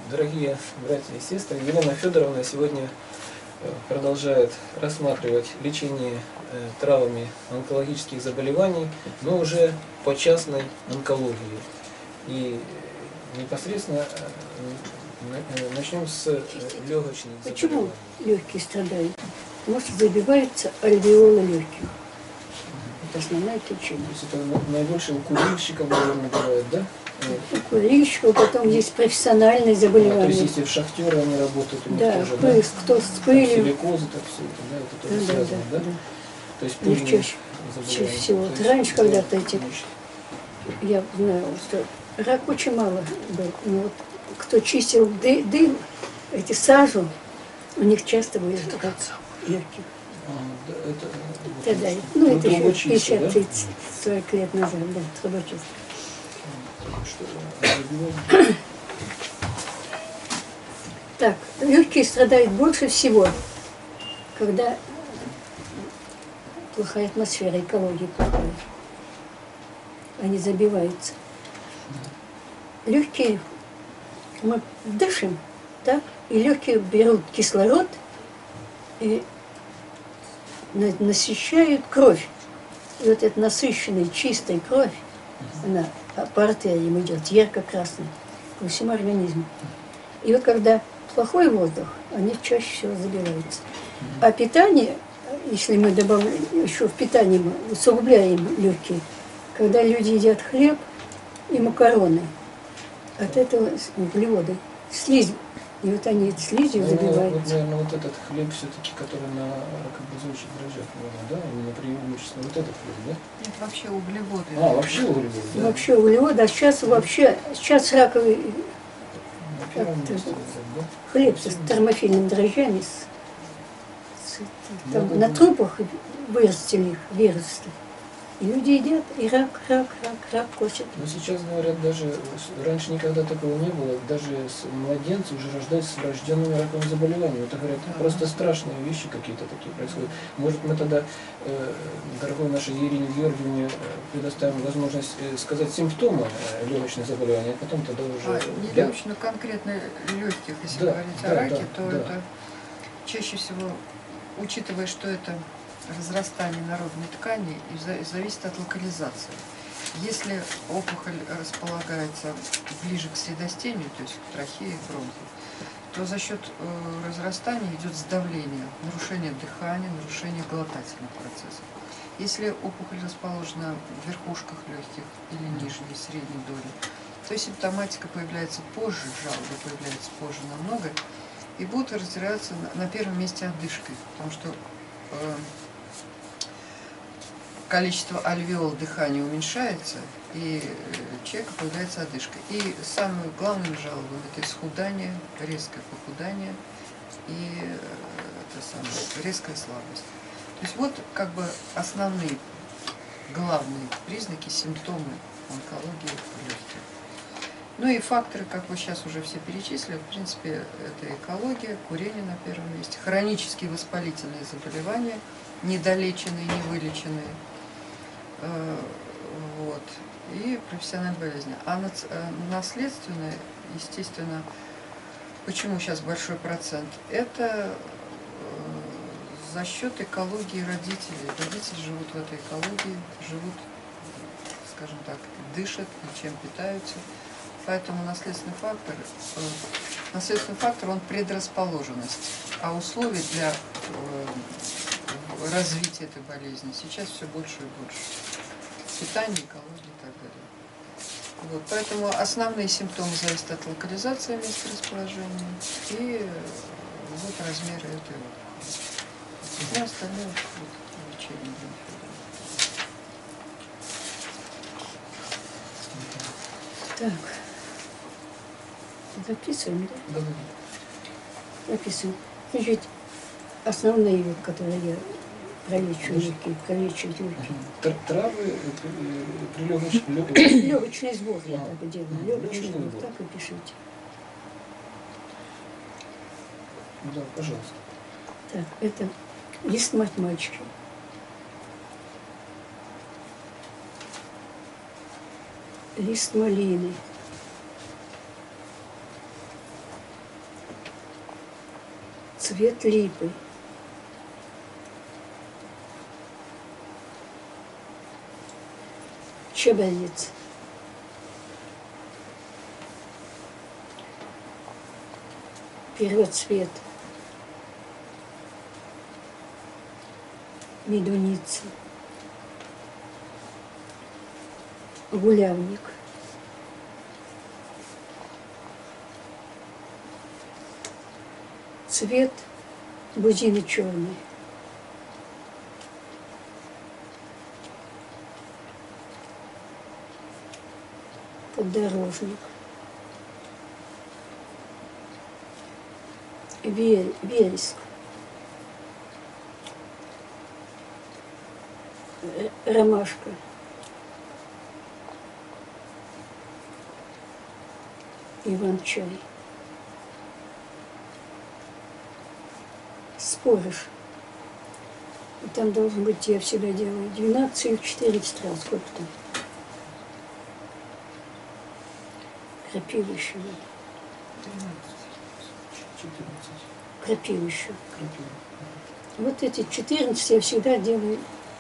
Дорогие братья и сестры, Елена Федоровна сегодня продолжает рассматривать лечение травами онкологических заболеваний, но уже по частной онкологии. И непосредственно начнем с легочных заболеваний. Почему легкие страдают? Потому что забиваются альвеолы легких. Это основная причина. То есть это наибольше у курильщиков, наверное, бывает, да? У курильщиков потом есть профессиональные заболевания. То есть если в шахтеры они работают, у них да, тоже, пыль, да? кто с пылью. Силикоз, это все, да, это тоже связано, да? То есть Ну, чаще всего. Вот раньше когда-то эти, я знаю, что рак очень мало был. Но вот кто чистил дым, эти сажу, у них часто будет рак легких. Тогда, ну это еще 50, 30, 40 лет назад, да, трубочист. Так, легкие страдают больше всего, когда плохая атмосфера, экология плохая. Они забиваются. Легкие мы дышим, так, и легкие берут кислород и насыщают кровь. И вот эта насыщенная, чистая кровь, она по артериям идет, ярко-красная, по всему организму. И вот когда плохой воздух, они чаще всего забиваются. А питание, если мы добавляем, еще в питании мы усугубляем легкие, когда люди едят хлеб и макароны, от этого углеводы, слизь. И вот они слизью забиваются. Вот, наверное, вот этот хлеб все-таки, который на ракообразующих дрожжах, да? Именно преимущественно вот этот хлеб, да? Это вообще углеводы. А, вообще углеводы, да? Вообще углеводы, а сейчас вообще, сейчас раковый хлеб с термофильными дрожжами, там, на трупах вырастили их, выросли. И люди едят, и рак косят. Но сейчас, говорят, даже, раньше никогда такого не было, даже младенцы уже рождаются с врожденными раковыми заболеваниями. Это, говорят, просто страшные вещи какие-то такие происходят. Может, мы тогда, дорогой нашей Ирине Георгиевне, предоставим возможность сказать симптомы легочных заболеваний, а потом тогда уже... Не легочных, но конкретно легких, если говорить о раке, то это чаще всего, учитывая, что это разрастание народной ткани, и зависит от локализации. Если опухоль располагается ближе к средостению, то есть к трахее и бронху, то за счет разрастания идет сдавление, нарушение дыхания, нарушение глотательных процессов. Если опухоль расположена в верхушках легких или нижней, средней доли, то симптоматика появляется позже, жалобы появляются позже намного, и будут разбираться на первом месте одышкой, потому что количество альвеол дыхания уменьшается, и у человека появляется одышка. И самым главным жалобам это исхудание, резкое похудание и резкая слабость. То есть вот как бы основные, главные признаки, симптомы онкологии легких. Ну и факторы, как вы сейчас уже все перечислили, в принципе, это экология, курение на первом месте, хронические воспалительные заболевания, недолеченные, невылеченные, вот, и профессиональные болезни. А наследственные, естественно, почему сейчас большой процент? Это за счет экологии родителей. Родители живут в этой экологии, живут, скажем так, дышат и чем питаются. Поэтому наследственный фактор, он предрасположенность, а условий для развития этой болезни сейчас все больше и больше. Питание, экология и так далее. Вот, поэтому основные симптомы зависят от локализации места расположения и вот размера этой опухоли. И остальное вот, лечение. Так. Записываем, да? Да. Записываем. Значит, основные, которые я пролечиваю легкие. Травы при легочной... Легочный сбор я так делаю. Легочный сбор, так и пишите. Да, пожалуйста. Так, это лист математики. Лист малины. Цвет липы. Чабрец. Первоцвет. Медуница. Гулявник. Цвет бузины черный. Поддорожник. Вереск. Ромашка. Иван-чай. Споришь. И там должен быть, я всегда делаю, 12 или 14 раз, сколько там. Крапивищу. 14. Крапивищу. Крапива. Вот эти 14 я всегда делаю.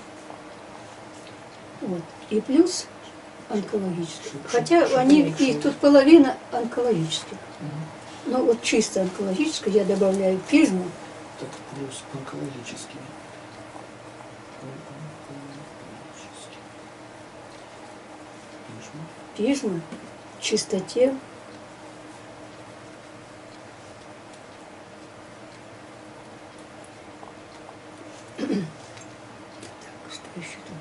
Вот. И плюс онкологических. Хотя они, и тут половина онкологических. Но вот чисто онкологическое я добавляю пижму. Так плюс онкологические. Пижма, чистоте. Так, что еще тут?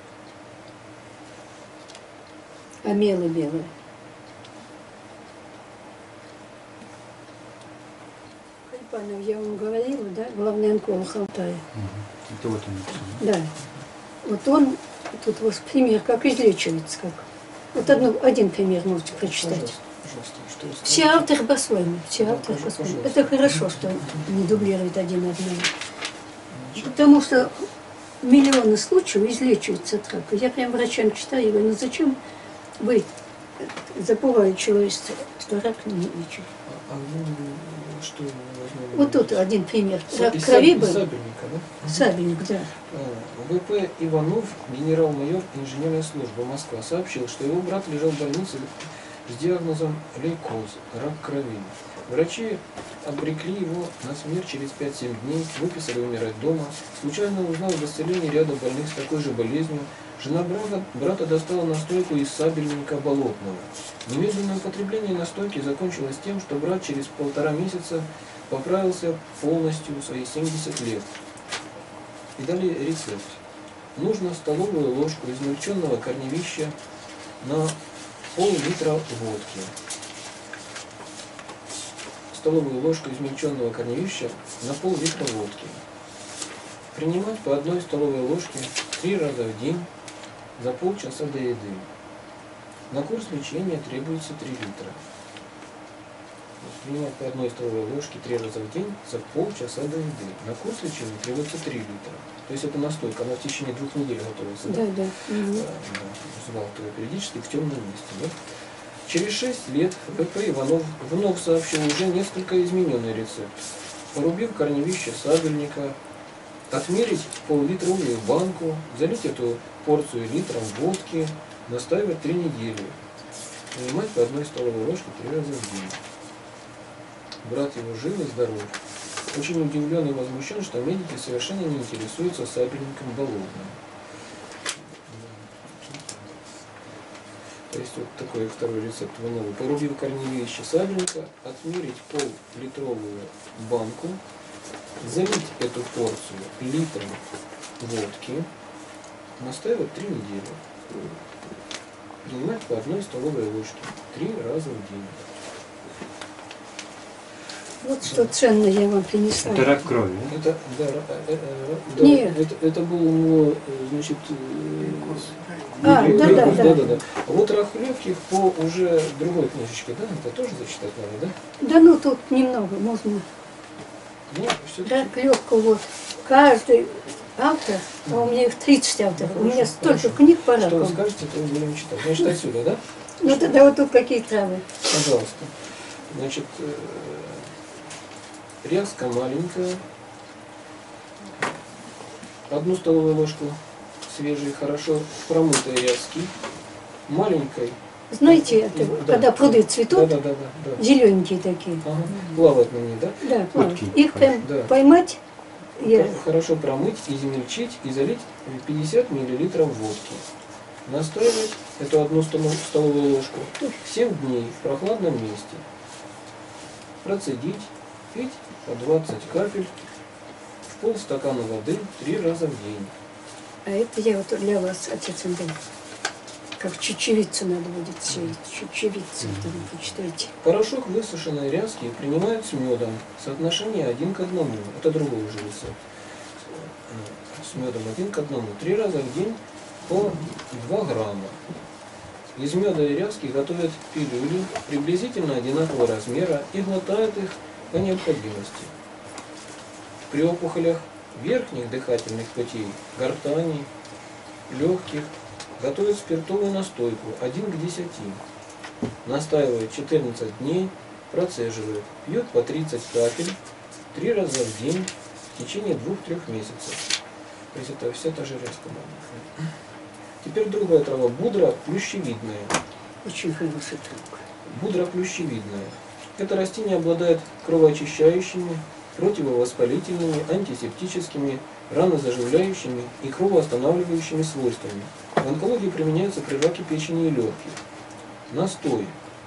Амелы белые. Хайпанов, я вам говорила, да, главный онколог Алтая. Это вот он. Да. Вот он, тут вот пример, как излечивается, как. Вот один пример можете прочитать. Пожалуйста, что вы Все скажете? авторы по-своему, все Да, авторы по-своему. пожалуйста. Это хорошо, что не дублирует один одного. Потому что миллионы случаев излечиваются от рака. Я прям врачам читаю, и говорю, ну зачем вы запугали человечество, что рак не лечит? А вы что возьмем? Вот тут один пример. Рак крови был. Сабельника, да? Сабельник, да. ВП Иванов, генерал-майор инженерной службы Москва, сообщил, что его брат лежал в больнице с диагнозом лейкоз, рак крови. Врачи обрекли его на смерть через 5-7 дней, выписали умирать дома. Случайно узнав об исцелении ряда больных с такой же болезнью, жена брата достала настойку из сабельника болотного. Немедленное употребление настойки закончилось тем, что брат через 1,5 месяца поправился полностью в свои 70 лет. И дали рецепт. Нужно столовую ложку измельченного корневища на пол-литра водки. Столовую ложку измельченного корневища на пол-литра водки. Принимать по 1 столовой ложке 3 раза в день за полчаса до еды. На курс лечения требуется 3 литра. Принимать по 1 столовой ложке 3 раза в день за полчаса до еды. На курс лечения требуется 3 литра. То есть это настойка, она в течение 2 недель готовится. Да, да. Взбалтывая периодически в темном месте. Да? Через 6 лет ВП Иванов вновь сообщил уже несколько измененный рецепт. Порубив корневище сабельника, отмерить пол-литровую банку, залить эту порцию литром водки, настаивать 3 недели. Принимать по 1 столовой ложке 3 раза в день. Брат его жив и здоров. Очень удивлен и возмущен, что медики совершенно не интересуются сабельником болотным. То есть вот такой второй рецепт Иванова. Порубив корневище сабельника, отмерить пол-литровую банку, залить эту порцию литром водки, настаивать 3 недели. Принимать по 1 столовой ложке 3 раза в день. Вот что ценное я вам принесла. Это рак крови, да? Это, да, Нет. это был у него, значит, Да. А вот рак легких по уже другой книжечке, да, это тоже зачитать надо, да? Да ну тут немного можно. Ну, все-таки. Рак легкого, вот. Каждый автор, а у меня их 30 авторов, у меня столько книг по Что вы раку. скажете, то будем читать. Значит, отсюда, да? Ну тогда вот тут какие травы. Пожалуйста. Значит, ряска маленькая, 1 столовую ложку свежей, хорошо промытой ряски, маленькой. Знаете, это, Да. когда пруды цветут, Да. зелененькие такие, Ага. Плавают на ней, да? да, плавают. Утки. Их прям Да. поймать, я, Хорошо промыть, измельчить и залить 50 мл водки. Настаивать эту 1 столовую ложку 7 дней в прохладном месте. Процедить, пить по 20 капель в полстакана воды 3 раза в день. а это я вот для вас, отец Андрей, как чечевицу надо будет сеять, чечевицу, там почитайте. Порошок высушенной ряски принимают с медом. Соотношение 1 к 1. Это другой уже рецепт. С медом 1 к 1. 3 раза в день по 2 грамма. Из меда и ряски готовят пилюли приблизительно одинакового размера и глотают их по необходимости. При опухолях верхних дыхательных путей, гортани, легких, готовят спиртовую настойку 1 к 10. Настаивают 14 дней, процеживают, пьют по 30 капель 3 раза в день в течение 2-3 месяцев. То есть это вся та же ряска. Теперь другая трава, будра плющевидная. Очень хороший трюк. Будра плющевидная. Это растение обладает кровоочищающими, противовоспалительными, антисептическими, ранозаживляющими и кровоостанавливающими свойствами. В онкологии применяется при раке печени и легких. Настой.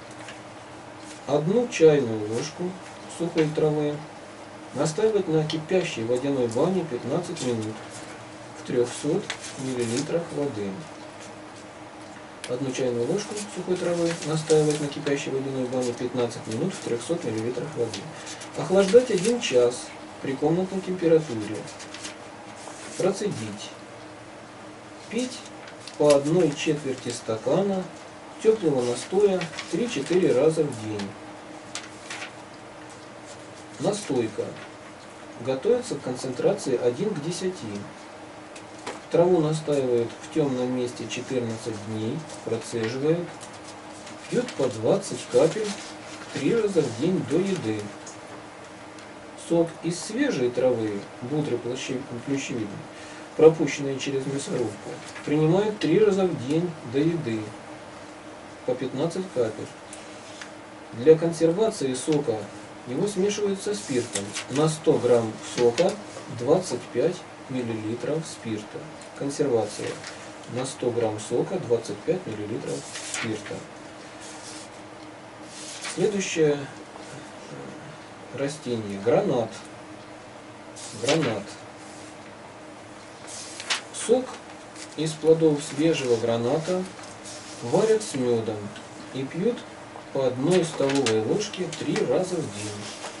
1 чайную ложку сухой травы настаивать на кипящей водяной бане 15 минут в 300 мл воды. 1 чайную ложку сухой травы настаивать на кипящей водяной бане 15 минут в 300 мл воды. Охлаждать 1 час при комнатной температуре. Процедить. Пить по 1/4 стакана теплого настоя 3-4 раза в день. Настойка. Готовится в концентрации 1 к 10. Траву настаивают в темном месте 14 дней, процеживают, пьют по 20 капель 3 раза в день до еды. Сок из свежей травы, будры плющевидной, пропущенные через мясорубку, принимают 3 раза в день до еды, по 15 капель. Для консервации сока его смешивают со спиртом. На 100 грамм сока 25 мл спирта. Консервация. На 100 грамм сока 25 мл спирта. Следующее растение. Гранат. Гранат. Сок из плодов свежего граната варят с медом и пьют по 1 столовой ложке 3 раза в день.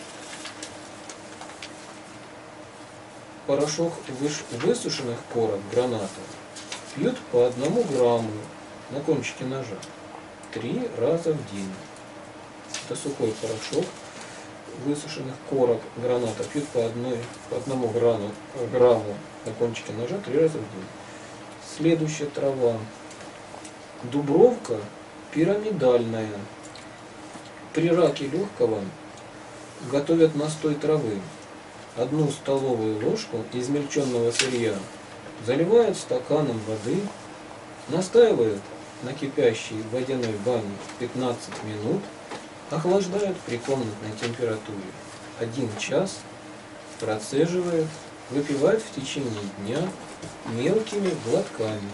Порошок высушенных корок граната пьют по 1 грамму на кончике ножа 3 раза в день. Это сухой порошок высушенных корок граната пьют по 1 грамму на кончике ножа 3 раза в день. Следующая трава. Дубровка пирамидальная. При раке легкого готовят настой травы. 1 столовую ложку измельченного сырья заливают стаканом воды, настаивают на кипящей водяной бане 15 минут, охлаждают при комнатной температуре 1 час, процеживают, выпивают в течение дня мелкими глотками.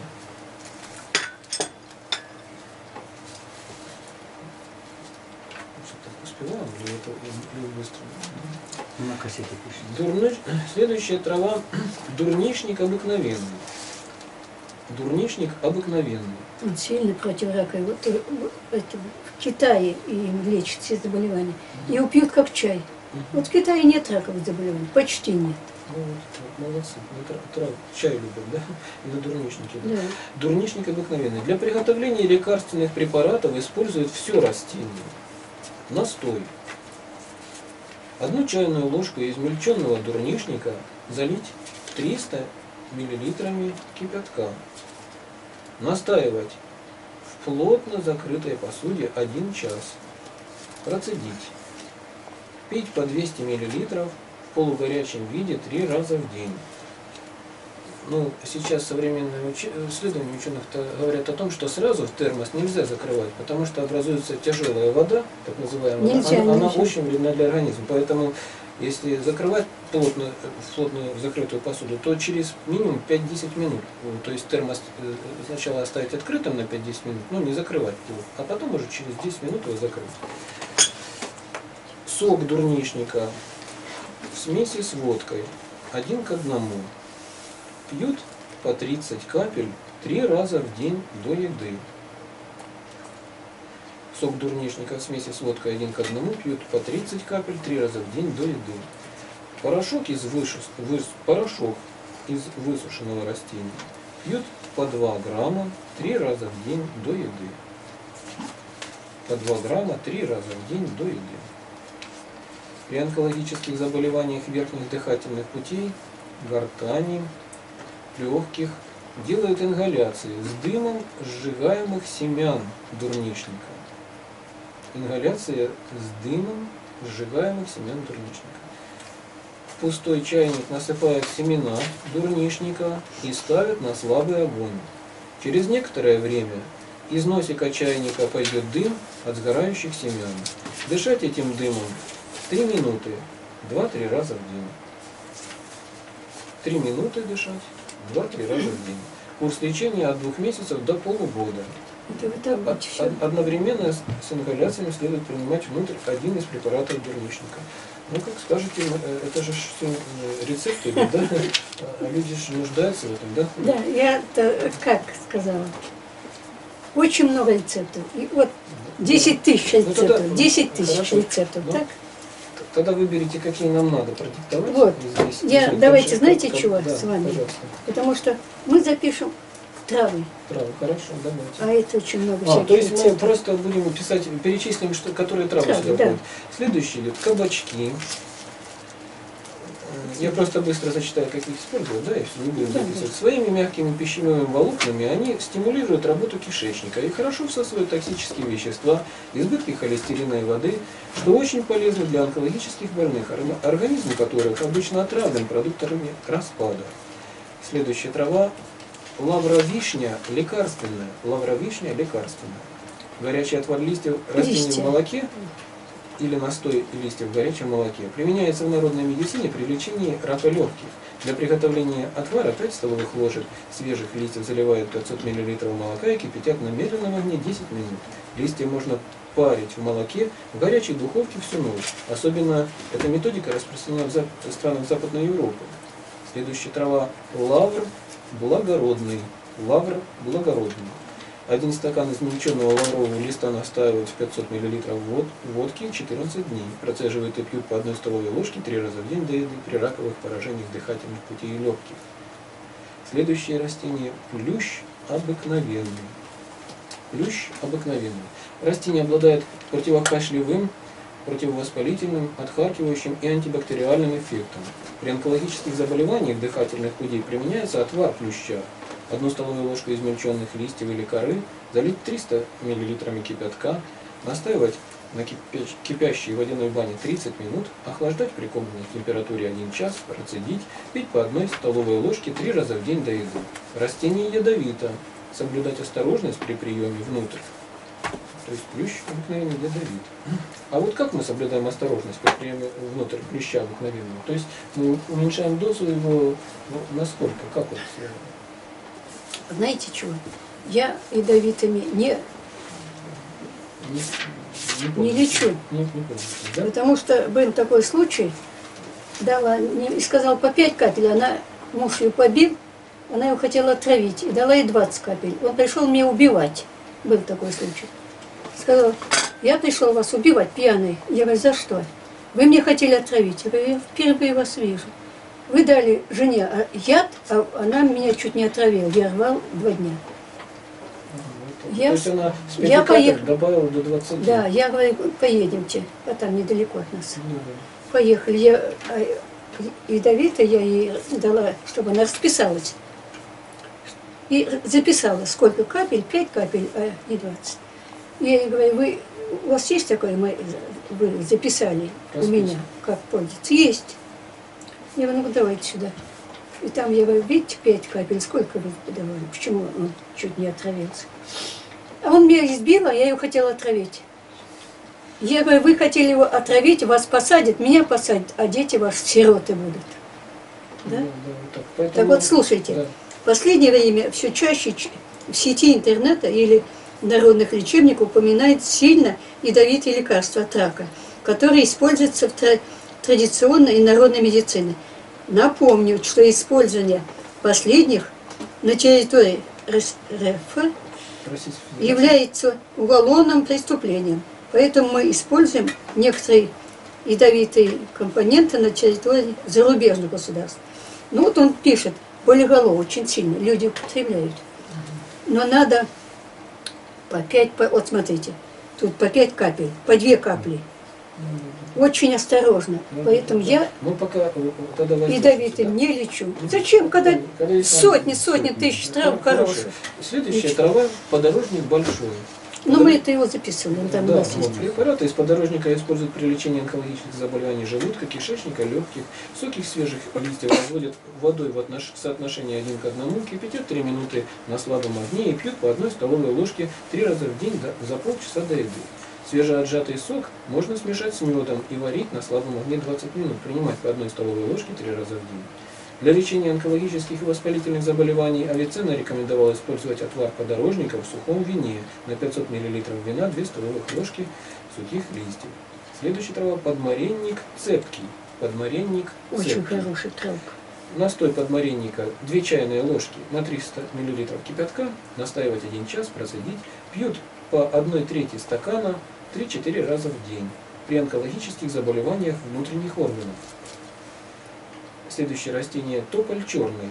Успеваем или это или быстро? На кассете пишет. Следующая трава – дурнишник обыкновенный. Дурнишник обыкновенный. Он сильно противораковый. Вот это, в Китае им лечат все заболевания. Его пьют как чай. Вот в Китае нет раковых заболеваний, почти нет. Ну, вот, молодцы. Чай любят, да? И на дурнишнике. Да. Да. Дурнишник обыкновенный. Для приготовления лекарственных препаратов используют все растение. Настой. 1 чайную ложку измельченного дурнишника залить 300 мл кипятка. Настаивать в плотно закрытой посуде 1 час. Процедить. Пить по 200 мл в полугорячем виде 3 раза в день. Ну, сейчас современные исследования ученых говорят о том, что сразу в термос нельзя закрывать, потому что образуется тяжелая вода, так называемая, она очень вредна для организма. Поэтому если закрывать плотную закрытую посуду, то через минимум 5-10 минут. То есть термос сначала оставить открытым на 5-10 минут, но не закрывать его, а потом уже через 10 минут его закрыть. Сок дурнишника в смеси с водкой 1 к 1. Пьют по 30 капель 3 раза в день до еды. Сок дурнишника в смеси с водкой 1 к 1 пьют по 30 капель 3 раза в день до еды. Порошок из высушенного растения пьют по 2 грамма 3 раза в день до еды. По 2 грамма 3 раза в день до еды. При онкологических заболеваниях верхних дыхательных путей, гортани, легких делают ингаляции с дымом сжигаемых семян дурнишника. Ингаляция с дымом сжигаемых семян дурнишника. В пустой чайник насыпают семена дурнишника и ставят на слабый огонь. Через некоторое время из носика чайника пойдет дым от сгорающих семян. Дышать этим дымом 3 минуты, 2-3 раза в день. 3 минуты дышать, 2-3 раза в день. Курс лечения от 2 месяцев до полугода. Одновременно с ингаляциями следует принимать внутрь один из препаратов дурнишника. Ну, как скажете, это же все рецепты, да? А люди же нуждаются в этом, да? Да, я как сказала. Очень много рецептов. И вот 10 тысяч рецептов. 10 тысяч рецептов, так? Тогда выберите, какие нам надо продиктовать. Вот. Давайте, знаете, чего да, с вами? Пожалуйста. Потому что мы запишем травы. Травы, хорошо, давайте. А это очень много всяких то есть рецептов. мы просто будем писать, перечислим, которые травы сюда входят. Следующий идет кабачки. Я просто быстро зачитаю, как их использовать, да, если не будем записывать. Своими мягкими пищевыми волокнами они стимулируют работу кишечника и хорошо всасывают токсические вещества, избытки холестерина и воды, что очень полезно для онкологических больных, организм которых обычно отравлен продуктами распада. Следующая трава – лавровишня лекарственная. Лавровишня лекарственная. Горячий отвар листьев растений в молоке или настой листьев в горячем молоке применяется в народной медицине при лечении рака легких. Для приготовления отвара 5 столовых ложек свежих листьев заливают 500 мл молока и кипятят на медленном огне 10 минут. Листья можно парить в молоке в горячей духовке всю ночь. Особенно эта методика распространена в странах Западной Европы. Следующая трава – лавр благородный. Лавр благородный. 1 стакан измельченного лаврового листа настаивают в 500 мл водки 14 дней. Процеживают и пьют по 1 столовой ложке 3 раза в день до еды при раковых поражениях дыхательных путей и легких. Следующее растение – плющ обыкновенный. Плющ обыкновенный. Растение обладает противокашлевым, противовоспалительным, отхаркивающим и антибактериальным эффектом. При онкологических заболеваниях дыхательных путей применяется отвар плюща. 1 столовую ложку измельченных листьев или коры залить 300 мл кипятка, настаивать на кипящей водяной бане 30 минут, охлаждать при комнатной температуре 1 час, процедить, пить по 1 столовой ложке 3 раза в день до еды. Растение ядовито. Соблюдать осторожность при приеме внутрь. То есть плющ обыкновенный ядовит. А вот как мы соблюдаем осторожность при приеме внутрь плюща обыкновенного? То есть мы уменьшаем дозу его, насколько? Как вот? Знаете чего? Я ядовитыми не лечу. Не да? Потому что был такой случай, дала, и сказал по 5 капель, муж ее побил, она его хотела отравить, и дала ей 20 капель. Он пришел меня убивать. Был такой случай. Сказал, я пришел вас убивать, пьяный. Я говорю, за что? Вы мне хотели отравить. Я говорю, я впервые вас вижу. Вы дали жене яд, а она меня чуть не отравила. Я рвал 2 дня. То есть она с 5 капель добавила до 20. Да, я говорю, поедемте, а там недалеко от нас. Поехали. Ядовито я ей дала, чтобы она расписалась. И записала, сколько капель, 5 капель, а не 20. Я ей говорю, у вас есть такое вы записали у меня, как пользоваться. Есть. Я говорю, ну давайте сюда. И там я говорю, видите, 5 капель, сколько вы подавали? Почему он чуть не отравился? А он меня избил, а я его хотела отравить. Я говорю, вы хотели его отравить, вас посадят, меня посадят, а дети ваши сироты будут. Да? Да, так, поэтому, так вот, слушайте, да. в последнее время все чаще в сети интернета или народных лечебников упоминают сильно ядовитые лекарства от рака, которые используются в традиционной и народной медицине. Напомню, что использование последних на территории РФ является уголовным преступлением. Поэтому мы используем некоторые ядовитые компоненты на территории зарубежных государств. Ну вот он пишет, болеголов очень сильно, люди употребляют. Но надо по 5, вот смотрите, тут по 5 капель, по 2 капли. Очень осторожно. Поэтому я ядовитым не лечу. Зачем, когда сотни тысяч трав хороших? Следующая трава – подорожник большой. Но мы это его записывали, он там у нас есть. Препараты из подорожника используют при лечении онкологических заболеваний желудка, кишечника, легких. Соки свежих листьев разводят водой в соотношении 1 к 1, кипятят 3 минуты на слабом огне и пьют по 1 столовой ложке 3 раза в день за полчаса до еды. Свежеотжатый сок можно смешать с медом и варить на слабом огне 20 минут, принимать по 1 столовой ложке 3 раза в день. Для лечения онкологических и воспалительных заболеваний Авиценна рекомендовал использовать отвар подорожника в сухом вине на 500 мл вина 2 столовых ложки сухих листьев. Следующая трава – подмаренник цепкий. Подмаренник цепкий. Очень хороший травка. Настой подмаренника 2 чайные ложки на 300 мл кипятка, настаивать 1 час, процедить. Пьют по 1/3 стакана 3-4 раза в день при онкологических заболеваниях внутренних органов. Следующее растение – тополь черный,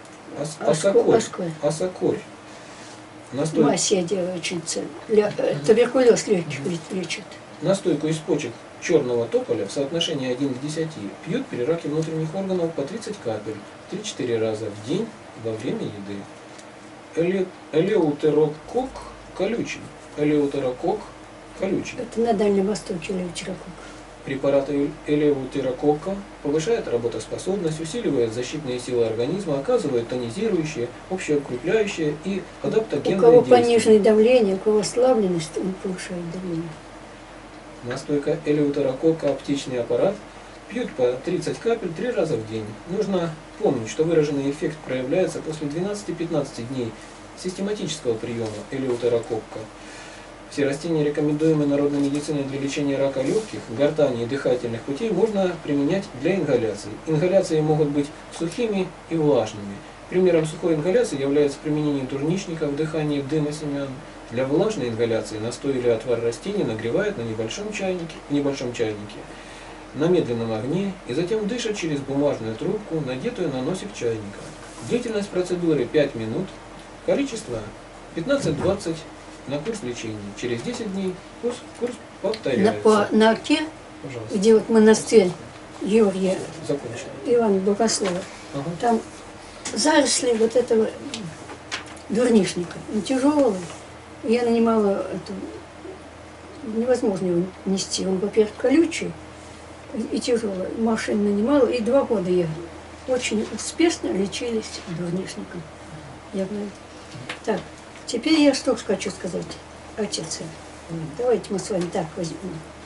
осокорь. Настой... Мазь я делаю очень ценная. Туберкулез легких лечит. Настойку из почек черного тополя в соотношении 1 к 10 пьют при раке внутренних органов по 30 капель 3-4 раза в день во время еды. Элеутерокок колючий. Элеутерокок колючий. Это на Дальнем Востоке элеутерокок. Препараты элеутерококка повышают работоспособность, усиливают защитные силы организма, оказывают тонизирующее, общеукрепляющее и адаптогенное действие. У кого действие. пониженное давление, у кого ослабленность, он повышает давление. Настойка элеутерококка аптечный аппарат пьют по 30 капель 3 раза в день. Нужно помнить, что выраженный эффект проявляется после 12-15 дней систематического приема элеутерококка. Все растения, рекомендуемые народной медициной для лечения рака легких, гортани и дыхательных путей, можно применять для ингаляции. Ингаляции могут быть сухими и влажными. Примером сухой ингаляции является применение турничника, вдыхание дыма семян. Для влажной ингаляции настой или отвар растений нагревают на небольшом чайнике на медленном огне и затем дышат через бумажную трубку, надетую на носик чайника. Длительность процедуры 5 минут, количество 15-20 на курс лечения. Через 10 дней курс повторяется. На Оке, Пожалуйста. где вот монастырь Георгия Закончили. Ивана Богослова, Ага. там заросли вот этого дурнишника. Он тяжелый. Я нанимала эту... Невозможно его нести. Он, во-первых, колючий и тяжелый. Машину нанимала, и 2 года я очень успешно лечились дурнишником. Я говорю, так, теперь я что хочу сказать, отец. Давайте мы с вами так возьмем.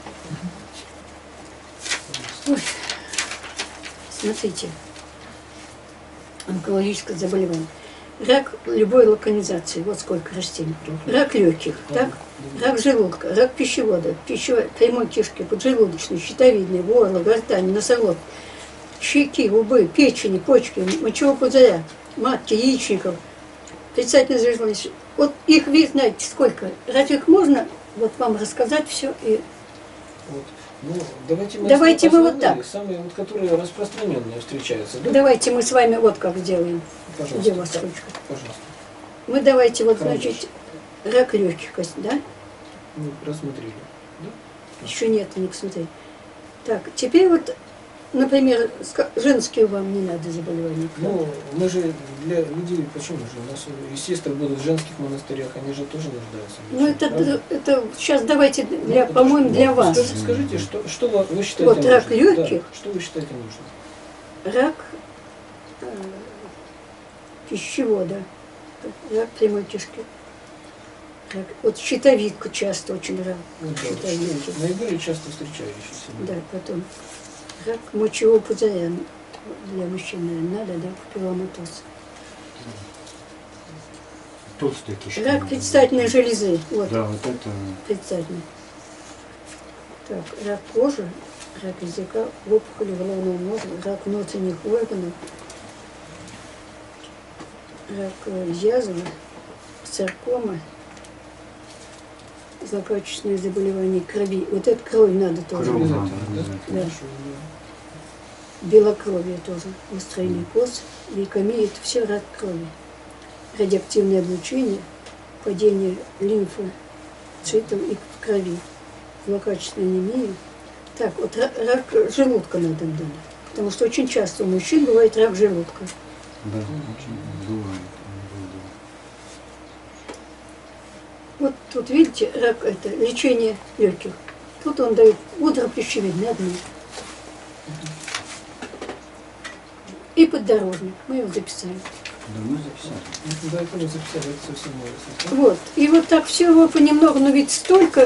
Ой. Смотрите, онкологическое заболевание. Рак любой локализации, вот сколько растений. Рак легких, так? Рак желудка, рак пищевода, прямой кишки, поджелудочной, щитовидной, горла, гортани, носоглотки, щеки, губы, печени, почки, мочевого пузыря, матки, яичников, предстательной железы. Вот их, вы знаете, сколько. Разве их можно вот вам рассказать все и... Вот. Ну, давайте мы вот так. Самые, вот, которые распространенные встречаются. Да? Давайте мы с вами вот как сделаем. Пожалуйста. Где у вас ручка? Пожалуйста. Мы давайте вот, Хорошо. значит, рак легких, да? Мы рассмотрели. Да? Еще нет, не посмотрели. Так, теперь вот например, женские вам не надо заболевания крови. Ну, мы же для людей, почему же? У нас и сестры будут в женских монастырях, они же тоже нуждаются. Ну, это сейчас давайте, Ну, по-моему, для вас. Скажите, что вы считаете Вот нужным? рак легких. Да, что вы считаете нужным? Рак пищевода, рак прямой кишки. Рак, вот щитовидка часто очень рак. Ну, да, Щитовидки. наиболее часто встречающийся. Да, потом рак мочевого пузыря для мужчин, наверное, надо, да, папилломатоз. Толстая кишка. Рак предстательной железы, вот, Да, вот это. предстательной. Так, рак кожи, рак языка, опухоли головного мозга, рак внутренних органов, рак язвы, саркома, злокачественные заболевания крови. Вот это кровь надо тоже. Кровь. Обязательно, да? Да. Хорошо, Белокровие тоже, выстроение коз, лейкемия, это все рак крови. Радиоактивное облучение, падение лимфоцитов и крови, злокачественная анемия. Так, вот рак желудка надо дать, потому что очень часто у мужчин бывает рак желудка. Да, очень бывает. Вот тут видите, рак это лечение легких. Тут он дает удропищевидное одно. И поддорожник. Мы его записали. Да, мы записали. Да, это мы записали, это совсем новое. Вот. И вот так все его понемногу, но ведь столько.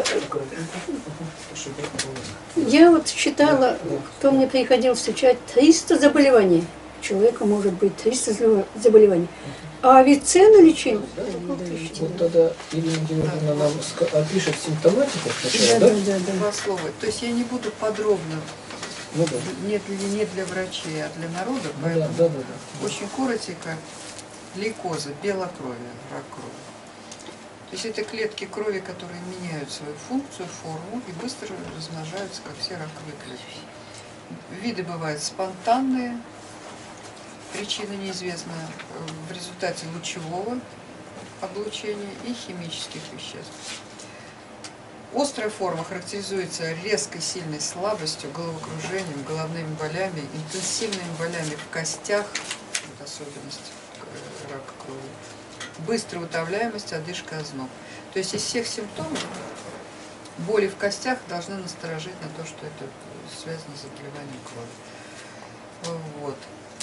Я вот считала, кто мне приходил встречать, 300 заболеваний. У человека может быть 300 заболеваний. А ведь цену лечения вы даете. Вот тогда Ирина Геннадьевна нам опишет симптоматику сначала, Да, да? да, да. Два слова. То есть я не буду подробно, Ну да. не для врачей, а для народа, Ну, поэтому да, да, да. очень коротенько. Лейкоза, белокровие, рак крови. То есть это клетки крови, которые меняют свою функцию, форму и быстро размножаются, как все раковые клетки. Виды бывают спонтанные, причина неизвестна, в результате лучевого облучения и химических веществ. Острая форма характеризуется резкой сильной слабостью, головокружением, головными болями, интенсивными болями в костях, вот особенность рака крови, быстрая утомляемость, одышка, озноб. То есть из всех симптомов боли в костях должны насторожить на то, что это связано с заболеванием крови. Вот.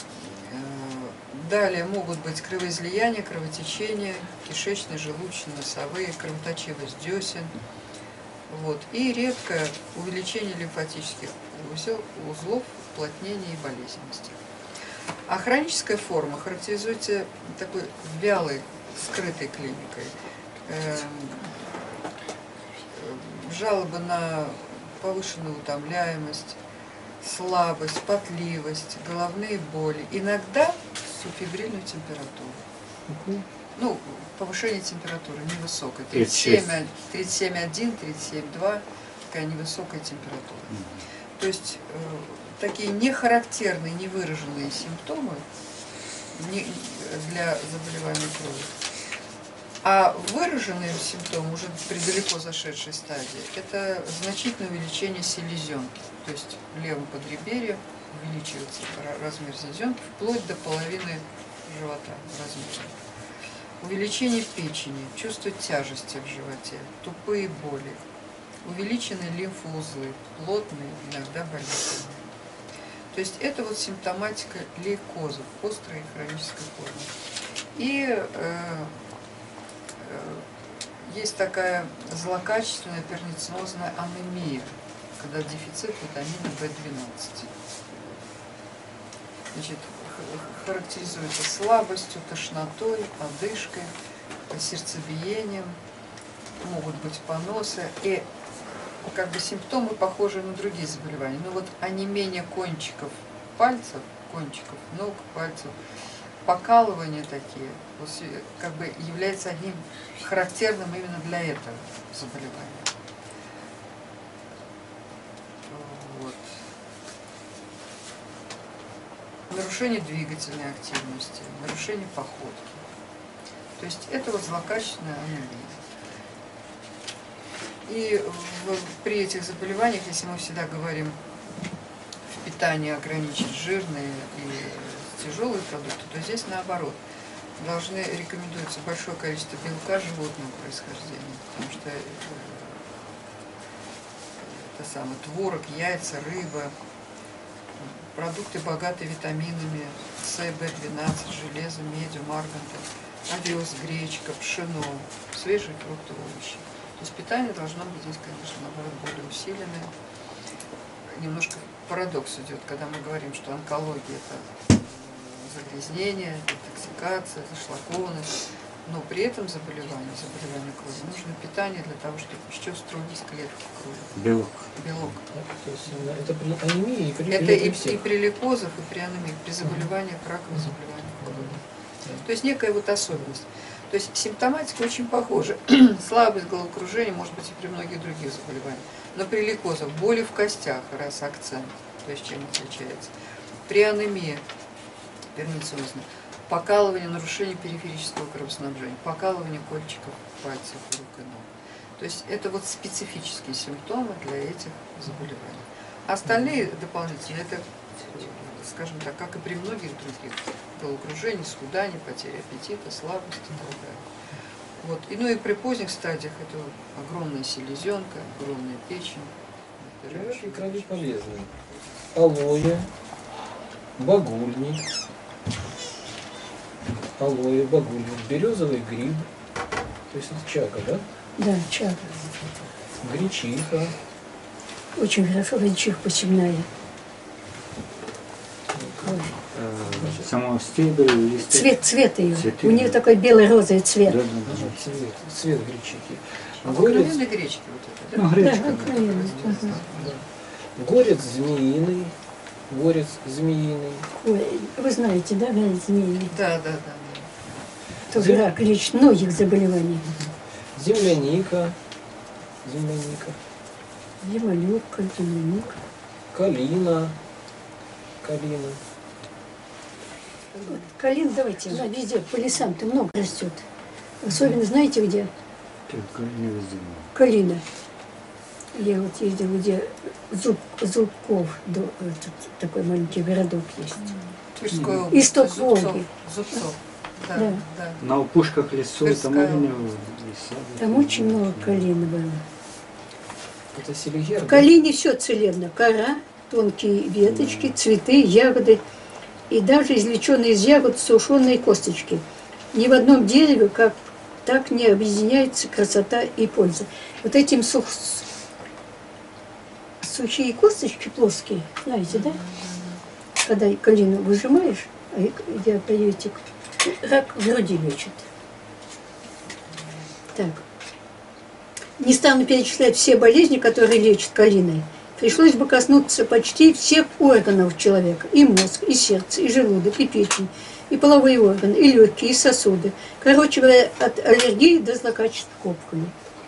Далее могут быть кровоизлияния, кровотечения, кишечные, желудочные, носовые, кровоточивость десен. Вот. И редкое увеличение лимфатических узлов, уплотнения и болезненности. А хроническая форма характеризуется такой вялой, скрытой клиникой. Жалобы на повышенную утомляемость, слабость, потливость, головные боли. Иногда субфебрильную температуру. Ну, повышение температуры невысокой. 37,1, 37,2, такая невысокая температура. То есть такие нехарактерные, невыраженные симптомы для заболевания крови. А выраженные симптомы уже при далеко зашедшей стадии – это значительное увеличение селезенки. То есть в левом подреберье увеличивается размер селезенки вплоть до половины живота размера. Увеличение печени, чувство тяжести в животе, тупые боли, увеличенные лимфоузлы, плотные, иногда болезненные. То есть это вот симптоматика лейкоза, острой и хронической формы. И есть такая злокачественная пернициозная анемия, когда дефицит витамина В12. Значит, характеризуется слабостью, тошнотой, одышкой, сердцебиением, могут быть поносы. И как бы симптомы похожи на другие заболевания. Но вот онемение кончиков пальцев, кончиков ног, пальцев, покалывания такие, как бы является одним характерным именно для этого заболевания. Вот. Нарушение двигательной активности, нарушение походки. То есть это вот злокачественная анемия. И при этих заболеваниях, если мы всегда говорим в питании, питания ограничить жирные и тяжелые продукты, то здесь наоборот. Рекомендуется большое количество белка животного происхождения, потому что это самое творог, яйца, рыба, продукты богатые витаминами С, В12, железом, медью, марганцем, овес, гречка, пшено, свежие фрукты, овощи. То есть питание должно быть здесь, конечно, наоборот, более усиленное. Немножко парадокс идет, когда мы говорим, что онкология – это загрязнение, детоксикация, зашлакованность, но при этом заболевание крови нужно питание для того, чтобы еще строились клетки крови. Белок. То есть это при анемии и при Это и при лейкозах, и при анемии, при заболеваниях, раковых заболеваниях крови. То есть некая вот особенность. То есть симптоматика очень похожа. Слабость, головокружение, может быть, и при многих других заболеваниях. Но при лейкозах боли в костях, раз акцент, то есть чем отличается. При анемии пернициозной, покалывание, нарушение периферического кровоснабжения, покалывание кольчиков пальцев рук и ног. То есть это вот специфические симптомы для этих заболеваний. Остальные дополнительные, это, скажем так, как и при многих других, головокружение, исхудание, потеря аппетита, слабость и так далее. Вот. Ну и при поздних стадиях это огромная селезенка, огромная печень. Раки крови полезны. Алоэ, багульник, березовый гриб, то есть это чага, да? Да, чага. Гречиха. Очень хорошо, гречиха посильная. Само стебель, листья. Цвет ее. Цветы, У нее да. такой белый-розовый цвет. Да. Цвет гречихи. Обыкновенной гречки вот это, да? Ну, гречка. Да, обыкновенно. Ага. Горец змеиный. Ой, вы знаете, да, горец змеиный? Да. Тоже рак лечит многих заболеваний. Земляника. Земляника, земляника. Калина. Вот, калин, давайте, она везде, по лесам-то много растет. Особенно, знаете, где? Калина. Я вот ездила, где Зубков, такой маленький городок есть. Тверской области. Исток Волги. Зубцов. Да. На опушках лесов там Тверская Там очень много калины было. Это селигер. В калине все целебно. Кора, тонкие веточки, цветы, ягоды. И даже извлеченные из ягод сушеные косточки. Ни в одном дереве как так не объединяется красота и польза. Вот этим сухие косточки плоские, знаете, да? Когда калину выжимаешь, я даете, рак в груди лечит. Так. Не стану перечислять все болезни, которые лечат калиной. Пришлось бы коснуться почти всех органов человека. И мозг, и сердце, и желудок, и печень, и половые органы, и легкие, и сосуды. Короче говоря, от аллергии до злокачественных опухолей.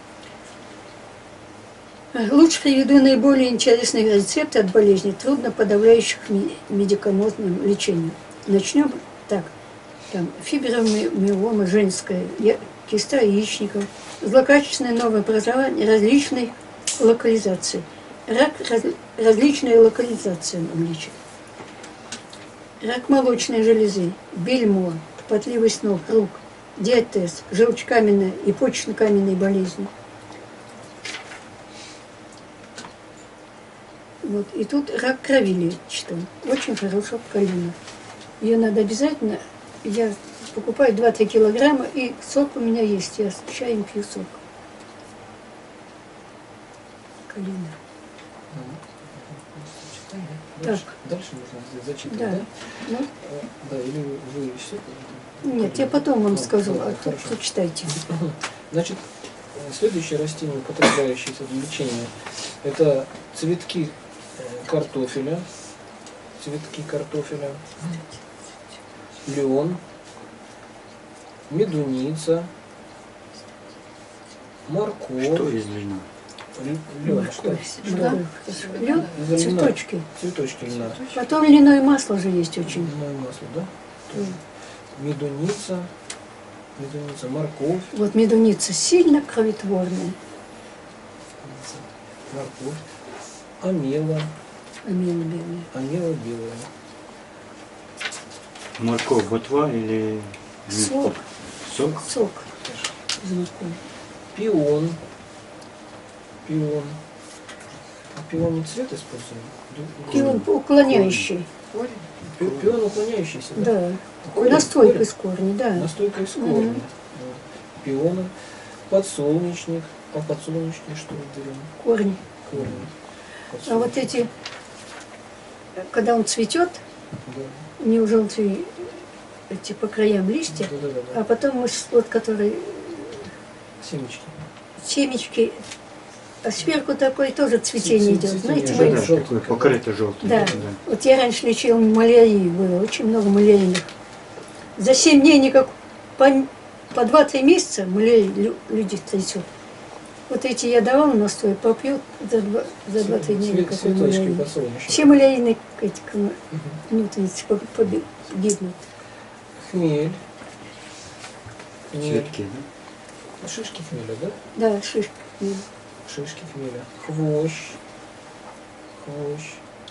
Лучше приведу наиболее интересные рецепты от болезней, трудно подавляющих медикаментным лечением. Начнем так. Там фибромиома женская, киста яичников, злокачественное новообразование различной локализации. Рак различной локализации он лечит. Рак молочной железы, бельмо, потливость ног, рук, диатез, желчекаменная и почечно-каменные болезни. Вот. И тут рак крови лечит он. Очень хорошая калина. Ее надо обязательно. Я покупаю 2-3 килограмма, и сок у меня есть. Я с чаем пью сок. Калина. Дальше нужно зачитывать, Да. да? Ну, Да, или вы все? нет, я потом вам скажу, а хорошо. прочитайте. Значит, следующее растение, употребляющееся для лечения, это цветки картофеля, лен, медуница, морковь. Что из льна? Лен, что? Лен, цветочки. Цветочки льна. Потом льняное масло же есть очень. Льняное масло, да? Тоже. Медуница, морковь. Вот медуница сильно кроветворная. Морковь. Амела. Амела белая. Амела белая. Морковь, ботва или Сок. сок? Сок. Из моркови. Пион. Пион. А пион не цвет используем? Пион уклоняющий. Корень. Пион уклоняющийся, да? Да. Корень, Настойка корень. из корня, да. Настойка из корня. Мгм. Вот. Пиона. Подсолнечник. А подсолнечник что мы берем? Корень. Корень. А вот эти, когда он цветет, Да. у него желтые эти по краям листья, Да. а потом вот который Семечки. семечки, а сверху такое тоже цветение идет. Цветение, Знаете, да, мы, Да, желтый, такой да. покрытый желтый. да, вот я раньше лечила малярией, было очень много малярийных. За 7 дней никак, по 2-3 месяца малярий люди трясут. Вот эти я давала настой, попьют за 2-3 дня никакой Цветочки малярии. подсолнечника. Все малярийные эти внутренности погибнут. Хмель. Хмель. Цветки, да? Шишки хмеля, да? Да, шишки. Шишки хмеля. Хвощ. Хвощ.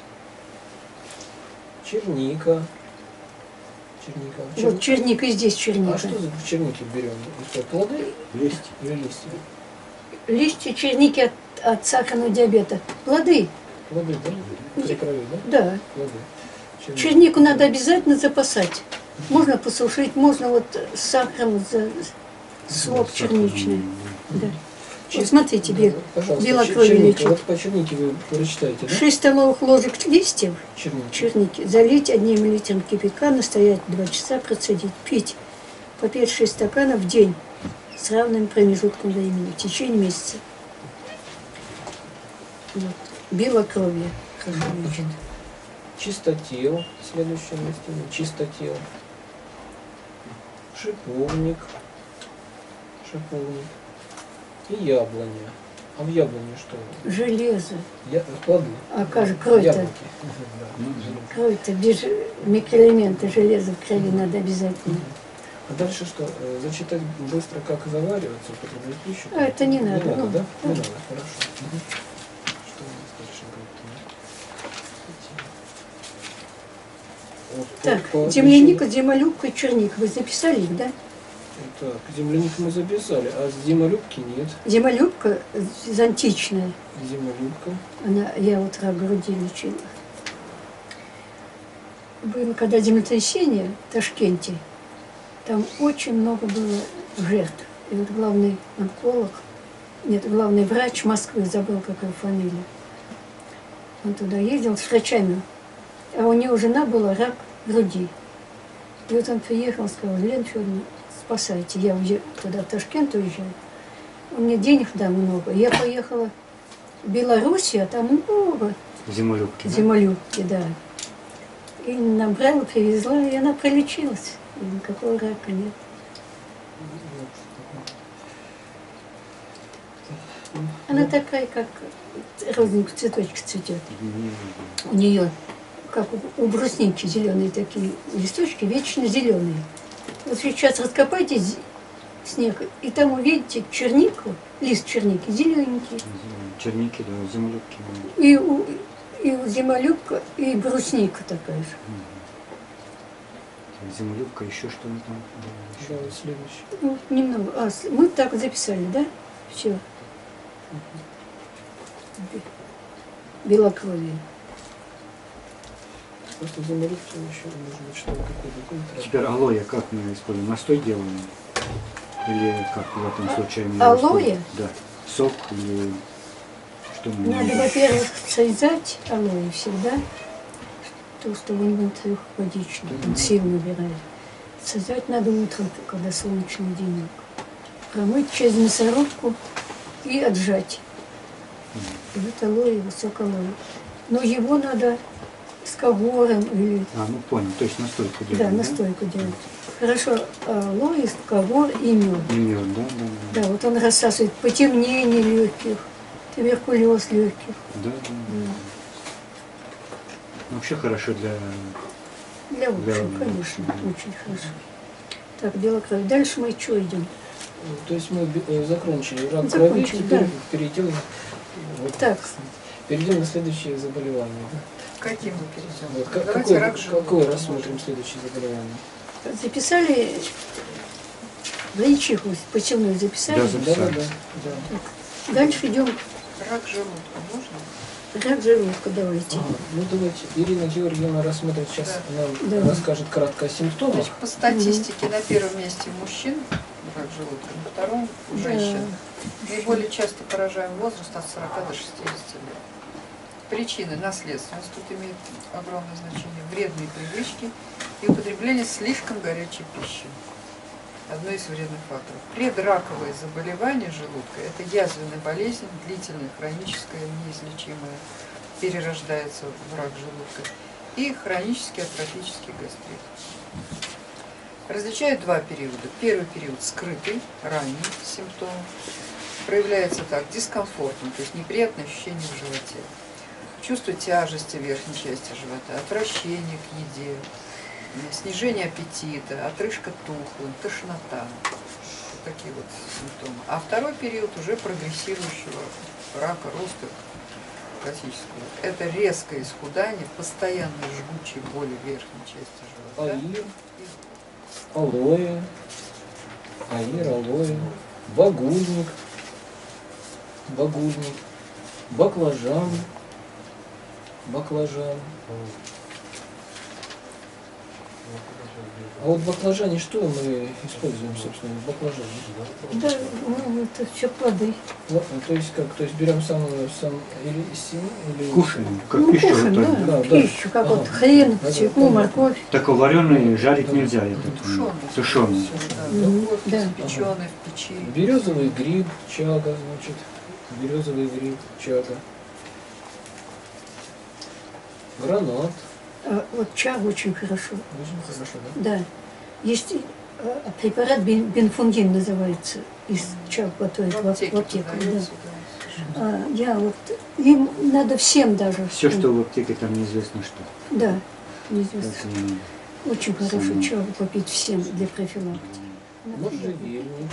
Черника. Черника. Вот черника, и здесь черника. А что за черники берем? Что, плоды Листья. или листья? Листья черники от сахарного диабета. Плоды, Плоды, да? При крови, да? да. Плоды. Чернику надо обязательно запасать. Можно посушить, можно вот с сахаром, сок черничный. Да. Вот смотрите, Пожалуйста, белокровие черника. лечит. Вот по чернике вы прочитаете, да? 6 столовых ложек листьев Черники. черники залить 1 литром кипятка, настоять 2 часа, процедить, пить по 5-6 стаканов в день с равным промежутком времени в течение месяца. Вот. Белокровие хорошо лечит. Чистотел. Следующее растение. Чистотел. Шиповник. Шиповник. И яблоня. А в яблоне что? Железо. Плоды. А как же кровь-то? Яблоки. Да. Кровь-то без микроэлемента железа в крови надо обязательно. А дальше что? Зачитать быстро, как завариваться, употреблять пищу? А это не надо, Не надо, ну, да? да. Не надо, хорошо. Мгм. Что у нас дальше будет? Вот, Так, по земляника, зимолюбка, черника. Вы записали их, да? Так, землянику мы записали, а зимолюбки нет. Зимолюбка античная. Зимолюбка. Она, я вот рак груди лечила. Было, когда землетрясение в Ташкенте, там очень много было жертв. И вот главный онколог, нет, главный врач Москвы, забыл, какая фамилия. Он туда ездил с врачами, а у него жена была рак груди. И вот он приехал, сказал: Лена Федоровна, спасайте, я туда в Ташкент уезжаю. Он мне денег дал много. Я поехала в Белоруссию, а там много Зимолюбки. Да? зимолюбки, да. И набрала, привезла, и она пролечилась. И никакого рака нет. Она такая, как розовый цветочек цветет. У нее, как у брусники, зеленые такие листочки, вечно зеленые. Вот сейчас раскопайте снег, и там увидите чернику, лист черники зелененький. Черники, да, зимолюбки. Да. И у зимолюбка, и брусника такая же. Зимолюбка, еще что-нибудь там. Да, еще. Да, следующий. Ну, немного. Мы так записали, да? Все. Белокровие. Просто зимолюбки еще нужно что-то какое-то. Теперь алоэ как мы используем? Настой делаем? Или как в этом случае? мы Алоэ? используем? Да. Сок или что мы Надо, имеем? во-первых, срезать алоэ всегда, то, что внутрь водичный, он силу набирает. Срезать надо утром, когда солнечный денек. Промыть через мясорубку и отжать. И вот алоэ, вот сок алоэ. Но его надо с когором или... А, ну понял, то есть настойку Да, делаем, настойку делать. Хорошо, алоэ, когор и мед. И мед, да, да, да. Да, вот он рассасывает потемнение легких, туберкулез легких. Да, да, да. Вообще хорошо для... Для общего, Да, конечно, да. очень хорошо. Так, белокровие. Дальше мы что идем? То есть мы закончили рак Закончили, крови, теперь да. перейдем, вот, Так. перейдем на следующее заболевание. Да? Каким мы перейдем? Вот, Давайте рак желудка. какой рассмотрим следующее заболевание? Записали грейчиху посевную записали? Да, записали. Да. Дальше идем Рак желудка можно? рак желудка, давайте. Ага, ну давайте, Ирина Георгиевна рассмотрит сейчас, нам Да. расскажет кратко о симптомах. Значит, по статистике на первом месте у мужчин рак желудка, на втором у женщин. Наиболее часто поражаем возраст от 40 до 60 лет. Причины: наследственность тут имеет огромное значение, вредные привычки и употребление слишком горячей пищи. Одно из вредных факторов. Предраковые заболевания желудка – это язвенная болезнь, длительная, хроническая, неизлечимая, перерождается в рак желудка, и хронический атрофический гастрит. Различают два периода. Первый период скрытый, ранний симптом. Проявляется так: дискомфортно, то есть неприятное ощущение в животе, чувство тяжести в верхней части живота, отвращение к еде, снижение аппетита, отрыжка тухлым, тошнота. Вот такие вот симптомы. А второй период уже прогрессирующего рака, роста классического. Это резкое исхудание, постоянные жгучие боли в верхней части живота. Алоэ, багульник, баклажан. А вот в баклажане что мы используем, собственно, в баклажане? Да, ну, это все плоды. Вот, то есть как? То есть берем сам или семя, или... Кушаем, как Ну, пищу. кушаем, вот да, так. Да, пищу, как вот Ага. хрен, Да, свеклу, да. морковь. Так вареный жарить нельзя. Тушеный. Да. Печеный в печи. Березовый гриб, чага, значит. Березовый гриб, чага. Гранат. А вот чаг очень хорошо. Очень хорошо, да? Да. Есть препарат бенфунгин называется. Из чаг готовят в аптеку. продается, Да. Я вот, им надо всем даже. Все, что в аптеке, там неизвестно что. Да, неизвестно. Поэтому Очень хорошо чагу попить всем для профилактики. Можжевельник.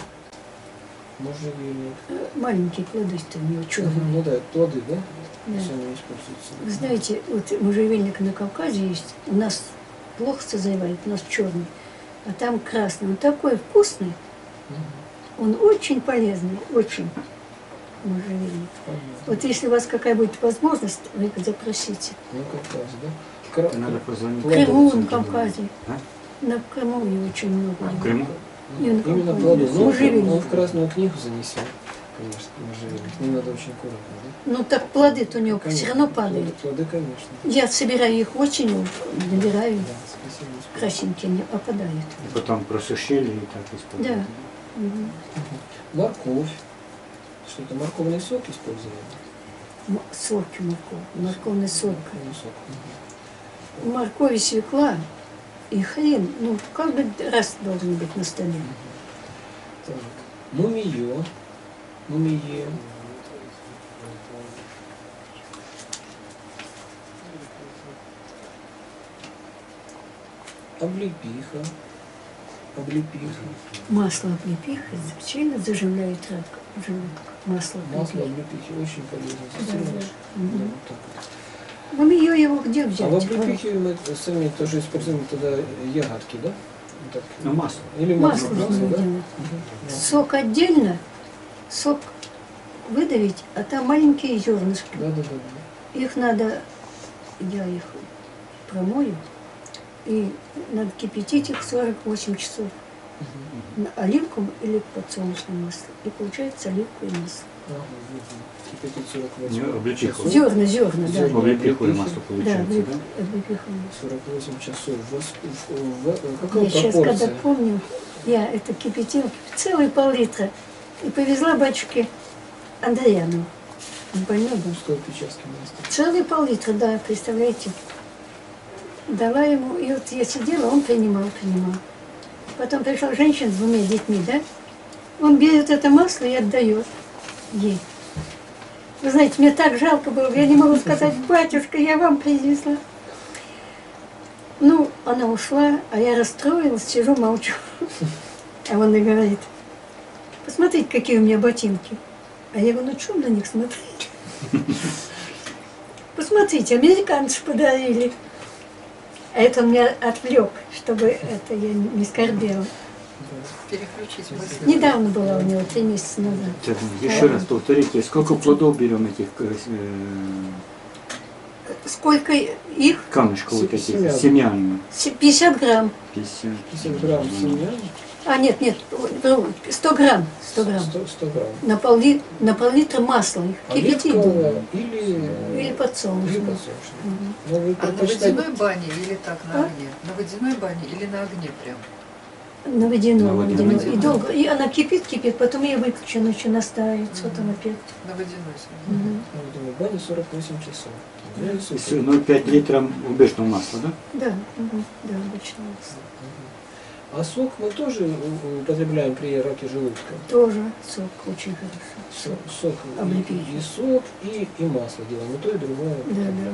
Маленькие плоды-то у него черные. Ну да, плоды, да? Да. Все они используются. Вы знаете, вот можжевельник на Кавказе есть. У нас плохо созревает, у нас черный. А там красный. Он такой вкусный. Он очень полезный, очень можжевельник. Вот если у вас какая будет возможность, вы запросите. Ну, как раз, да? это надо позвонить. В Крыму, на продавцам, Кавказе. А? На Крыму его очень много. В Крыму? Именно плоды. Ну, Можжевельник. он в Красную книгу занесен, конечно, можжевельник. Не надо очень аккуратно, да? Ну так плоды-то у него все Конечно, равно падают. Плоды, конечно. Я собираю их осенью, набираю, Да, спасибо. красенькие, они опадают. И потом просушили и так использовали. Да. Мгм. Морковь. Что-то морковный сок использовали? Соки морковный сок. Морковный сок. Морковь и свекла и хрен, ну, каждый раз должен быть на столе. Так. Мумие. Облепиха. Масло облепиха сильно заживляет рак желудка. Масло Масло облепиха. облепихи очень полезно. Да, Сильно. да. Да, Мгм. вот так вот. Ну, ее его где взять? А в облепихе мы сами тоже используем тогда ягодки, да? Вот так. Ну, масло. Или Масло масло, нужно да? делать. Мгм. Сок отдельно, сок выдавить, а там маленькие зернышки. Да. Их надо, я их промою, и надо кипятить их 48 часов на оливковом или подсолнечном масле. И получается оливковое масло. Ага, кипятить 48 Не, облепиху. часов. Зерна, да. Зерна. Облепиху и облепихи. масло Да, получается, да? облепиха. 48 часов. Какая Я сейчас, когда пропорция? помню, я это кипятила целый пол-литра и повезла батюшке Андреяну. Он больной был. Что Печерский монастырь? Целый пол-литра, да, представляете. Дала ему, и вот я сидела, он принимал. Потом пришла женщина с 2 детьми, да? Он берет это масло и отдает ей. Вы знаете, мне так жалко было, я не могу сказать: батюшка, я вам принесла. Ну, она ушла, а я расстроилась, сижу, молчу. А он и говорит: посмотрите, какие у меня ботинки. А я говорю: ну что на них смотреть? посмотрите, американцы подарили. А это он меня отвлек, чтобы это я не скорбела. Переключить мысли. Недавно была у него, 3 месяца назад. Еще раз повторите, сколько плодов берем этих Сколько их? камешков вот этих, Семян. семян? 50 грамм. 50. 50 грамм семян, А, нет, 100 грамм. 100 грамм. 100 грамм. На пол-литра масла их кипятить. Оливкового Или или подсолнечного. подсолнечного. Мгм. Но вы А на предпочитаете- водяной бане или так на А? огне? На водяной бане или на огне прям? На водяной. На водяной. И долго. И она кипит, потом я выключу, она еще настаивается. Вот она опять. На водяной самой. Мгм. Ну, думаю, бане 48 часов. Ну, и супер. Все, 0,5 литров обычного масла, да? Да, да, обычно. А сок мы тоже употребляем при раке желудка. Тоже сок очень хорошо. Сок Облепихи. и сок, и масло делаем. И то, и другое употребляем.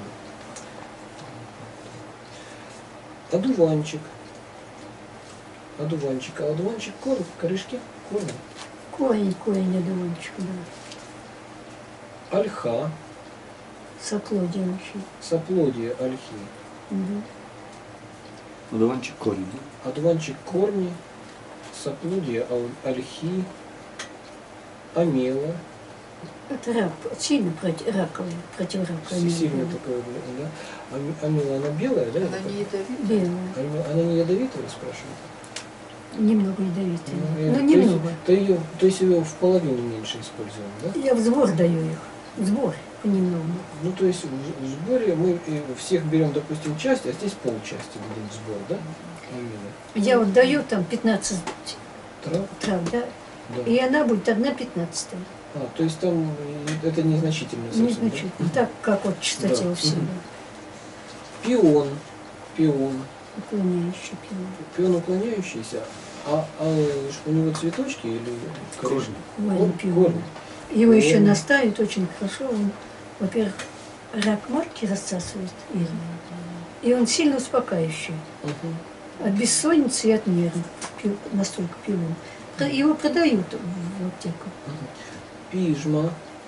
Одуванчик. Одуванчик. А одуванчик корм, корешки корм. Корень одуванчика, да. Ольха. Соплодие очень. Соплодие ольхи. Мгм. Одуванчик корень, да? Одуванчик корни. Соплодие ольхи. Амела. Это рак, сильно противораковый. Сильно такое, да? Амела, она белая, да? Она не ядовитая? Белая. Она не ядовитая, вы спрашиваете? Немного ядовитая. Ну, Но немного. То есть ее в половину меньше используем, да? Я в сбор даю их. В сбор понемногу. Ну, то есть в сборе мы всех берем, допустим, часть, а здесь полчасти будем в сбор, да? Амела. Я вот даю там 15 Трав? трав, да? Да. И она будет 1/15. А, то есть там это незначительно совсем, Незначительно. Так, как вот в чистоте Да. у всего. Мгм. Да? Пион. Уклоняющий пион. Пион уклоняющийся. А у него цветочки или корешки? Ой, пион. Корни. Его еще Корни. наставить очень хорошо. Он, во-первых, рак матки рассасывает. И он сильно успокаивающий. Мгм. От бессонницы и от нервов. Настолько пион. Его продают в аптеку. Пижма.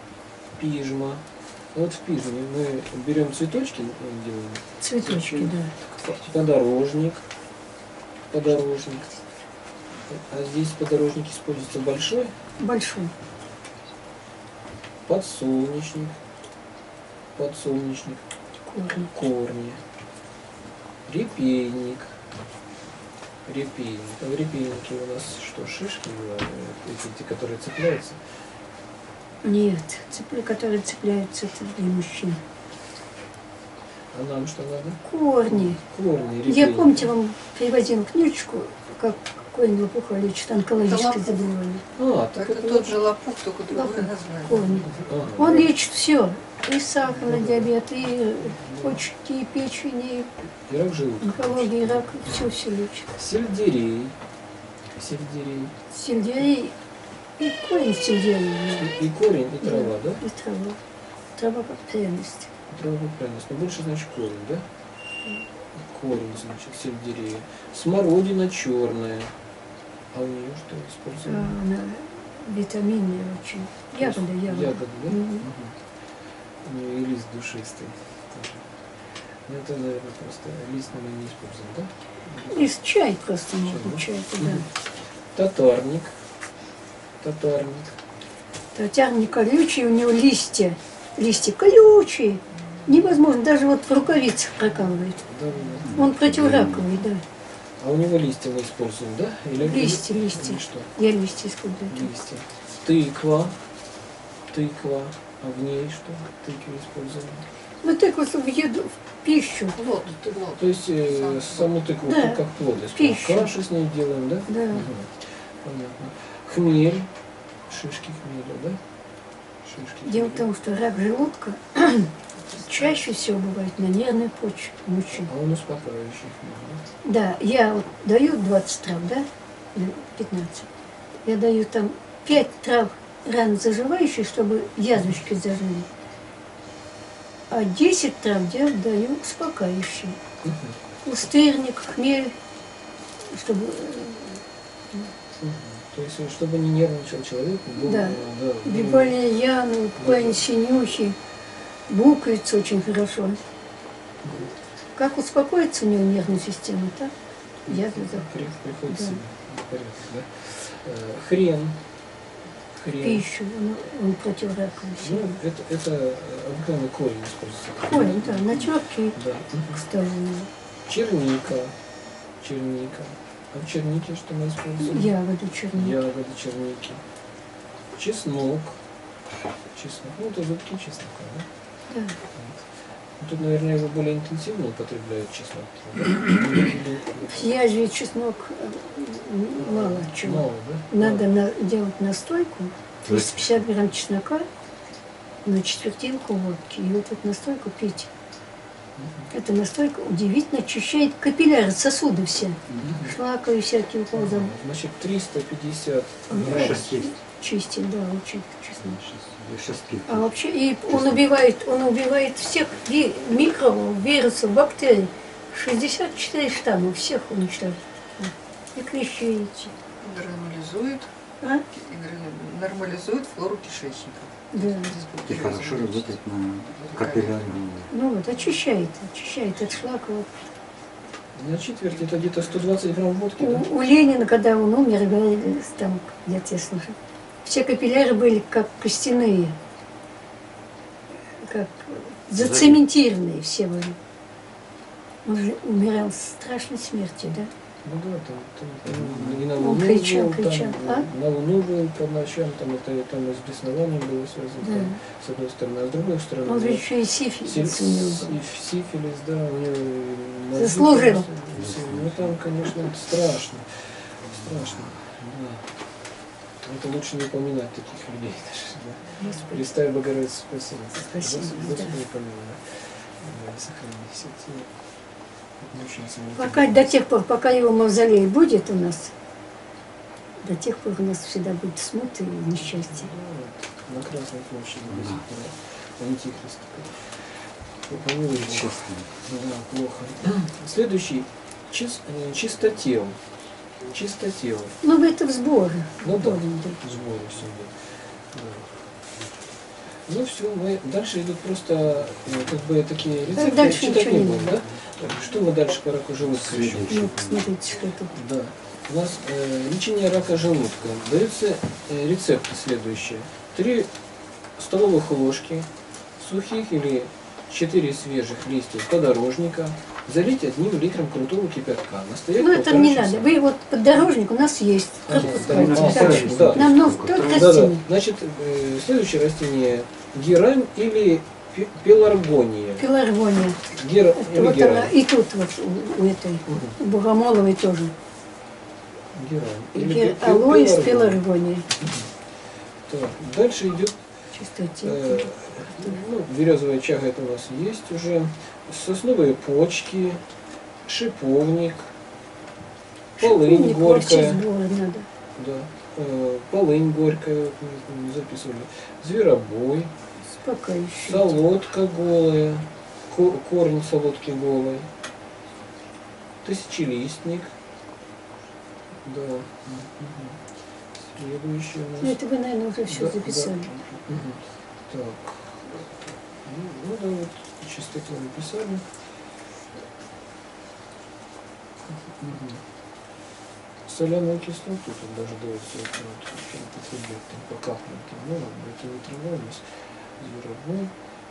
Вот в пижме мы берем цветочки, делаем. Цветочки, да. Подорожник. А здесь подорожник используется большой. Большой. Подсолнечник. Корни. Корни. Репейник. А в репейнике у нас что, шишки, эти, которые цепляются? Нет, которые цепляются, это для мужчин. А нам что надо? Корни. Корни, Я, репейник. помните, вам привозила книжечку, как корень лопуха лечит онкологическое лопух. заболевание. А, так Это тот же лопух, только другое Лопух. название. Корни. Ага. Он лечит все. И сахарный диабет, и почки, и печень, И рак желудка. и онкология, и рак. Все лечит. Сельдерей. Сельдерей. И корень сельдерей. И корень, и трава, да? И трава. Трава как пряность. Трава пряность. Но больше, значит, корень, да? Корень, значит, сельдерея. Смородина черная. А у нее что используем? Она витаминная очень. Ягода. Ягода, да? Мгм. Мгм. У нее и лист душистый. тоже. Ну, это, наверное, просто лист мы не используем, да? Из чай просто Чай, можно, да? чай, Мгм. да. Татарник. Татарник колючий, у него листья колючие. Невозможно, даже вот в рукавицах прокалывает. Да, да. Он противораковый, да. А у него листья мы используем, да? Листья. Или что? Я листья использую. Листья. Тыква. А в ней что? Тыквы используем. Ну так вот в еду, в пищу. Плод. То есть саму тыкву Да. как плод Пищу. кашу с ней делаем, да? Да. Мгм. Понятно. Хмель. Шишки хмеля, да? Шишки Дело в хмеля. том, что рак желудка чаще всего бывает на нервной почве у мужчин. А он успокаивающий хмель, Да, я вот даю 20 трав, да, или 15. Я даю там 5 трав рано заживающих, чтобы язвочки зажили. А 10 трав я даю успокаивающие. да? Пустырник, хмель, чтобы Мгм. То есть, чтобы не нервничал человек, был, Да. да, бивальные ямы, корень синюхи, Буквица очень хорошо. Как успокоится у него нервная система, так? Ягода. Приходит Да. себе в порядок, да? Хрен. Пищу, он противораковый. Ну, это обыкновенный корень используется. Корень, да, на терке Да. к столу. Черника. А в чернике что мы используем? Ягоды черники. Ягоды черники. Чеснок. Ну, это зубки чеснока, да? Да. Вот. Тут, наверное, его более интенсивно употребляют чеснок. Да? Я же чеснок мало чего. Мало, да? Надо делать настойку, 250 грамм чеснока на четвертинку водки. И вот эту настойку пить. Эта настойка удивительно очищает капилляры, сосуды все. Шлаковые всякие уходы. Значит, 350 Да. грамм. Чистить, да, очень чеснок. Сейчас пить. А вообще, и он убивает всех микровирусов, бактерий. 64 штамма, всех уничтожит. И клещи эти. Гранулизует, А? и нормализует флору кишечника. Да. И хорошо работает на капиллярном. Ну вот, очищает от шлака. На четверть это где-то 120 грамм водки, да? У Ленина, когда он умер, говорили, там, я тебя слушаю, все капилляры были как костяные, как зацементированные все были. Он же умирал страшной смертью, да? Ну да, там и на Он Луну кричал, был, кричал, там, на Луну был по ночам, там это там и с беснованием было связано, Да. там, с одной стороны, а с другой стороны, Он же да, еще и сифилис у него был. сифилис, да, у него и мозги Заслужил. там, ну там, конечно, это страшно, да. Это лучше не упоминать таких людей даже, да. Господи. Пресвятая Богородица, спасибо. Спасибо, Господи, да. помилуй, да, сохрани все те мученицы. Пока, до тех пор, пока его мавзолей будет у нас, до тех пор у нас всегда будет смут и несчастье. На Красной площади до сих пор. Антихрист такой. Помилуй Бог. Честно. Да, плохо. Следующий. Чистотел. Чистотел. Ну, это в сборы. Ну да, Да. в сборе все идет. Да. Ну все, мы дальше идут просто как бы такие рецепты. дальше Читать ничего не не будем, да? надо. Так, что мы дальше по раку желудка еще? Ну, посмотрите, что тут. Да. У нас лечение рака желудка. Даются рецепты следующие. 3 столовых ложки сухих или 4 свежих листьев подорожника залить 1 литром крутого кипятка. Настоять Ну, это 1,5 не часа. надо. Вы вот подорожник у нас есть. Ага, Пропускайте. да, Дальше. да. Нам нужно только Да, да. растение. Значит, следующее растение герань или пеларгония. Пеларгония. Или Вот герань. она, и тут вот у этой, у Богомоловой тоже. Герань. Алоэ с пеларгония. пеларгонией. Так, дальше идет Чистоте. березовая чага, это у нас есть уже. Сосновые почки, шиповник, полынь горькая. Сборы надо. Да. Полынь горькая, вот мы записывали. Зверобой, Успокаивающий. солодка голая, корень солодки голой, тысячелистник. Да. Следующий у нас. Ну, это вы, наверное, уже все Да, записали. да. Мгм. Так. Ну да, вот чистоту написали. Мгм. Соляную кислоту тут даже дается употреблять там по каплям, там, ну ладно, это не трава у нас, зверобой.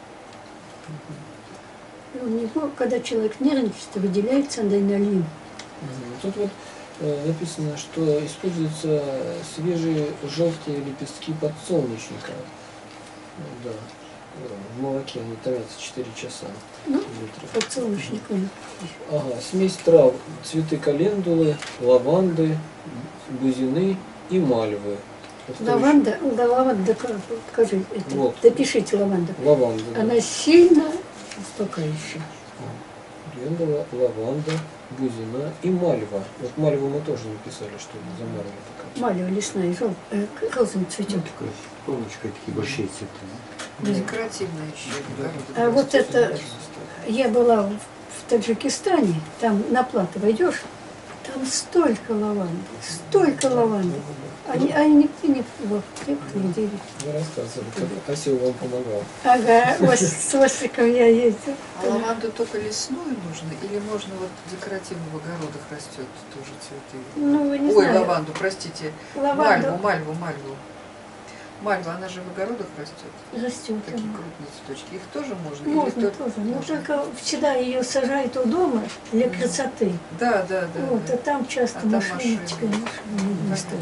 И у него, когда человек нервничает, выделяется адреналин. Тут вот написано, что используются свежие желтые лепестки подсолнечника. Да. В молоке они томятся 4 часа. Ну, Литров. подсолнечником. Ага, смесь трав, цветы календулы, лаванды, бузины и мальвы. Лаванда, покажи, это, Вот. допишите лаванда. Лаванда. Да. Она сильно успокаивающая. Календула, лаванда, бузина и мальва. Вот мальву мы тоже не писали, что это за мальва такая. Малева лесная, розовый цветет. Такой полочкой такие большие цветы. Декоративная еще. А вот это, я была в Таджикистане, там на плато войдешь, там столько лаванды, столько лаванды. Они не в аптеках не делят. Вы рассказывали, как осел вам помогал. Ага, с Осиком я ездила. А лаванду только лесную нужно? Или можно вот декоративно в огородах растет тоже цветы? Ну, не Ой, знаю. лаванду, простите. Лаванду Мальву. Мальва, она же в огородах растет. растет. Такие крупные цветочки. Их тоже можно? Можно Или тоже. Но можно? только всегда ее сажают у дома для красоты. Да. Вот, а там часто А там машины, машины. конечно, не стоит.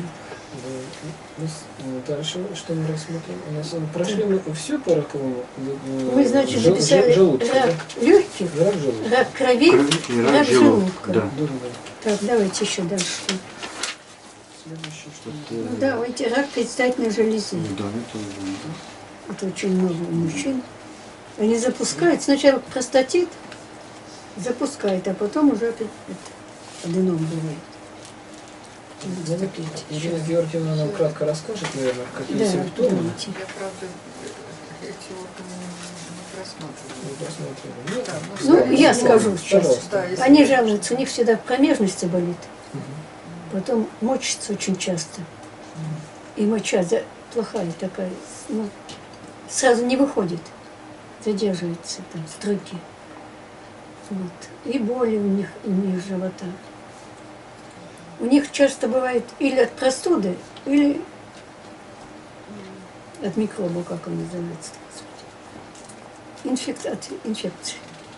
Дальше что мы рассмотрим? У нас прошли мы все по раковому Мы, значит, записали желудка, рак легких, да? Рак желудка. рак крови, И рак желудка. Да. Да. Так, давайте еще дальше. Следующее, что Вот, Ну, давайте рак предстательной железы. Да, это Это очень много у мужчин. Они запускают, сначала простатит запускает, а потом уже опять аденом бывает. Ирина Георгиевна нам кратко расскажет, наверное, какие Да, симптомы. давайте. Я, правда, эти органы не просматривала. Мы просмотрели. Да, Ну, скорее я всего, скажу сейчас. Пожалуйста. Да, если- Они жалуются, у них всегда в промежности болит, Мгм. потом мочится очень часто. И моча плохая такая, ну, сразу не выходит, задерживается там струйки. Вот. И боли у них живота. У них часто бывает или от простуды, или от микроба, как он называется. От инфекции.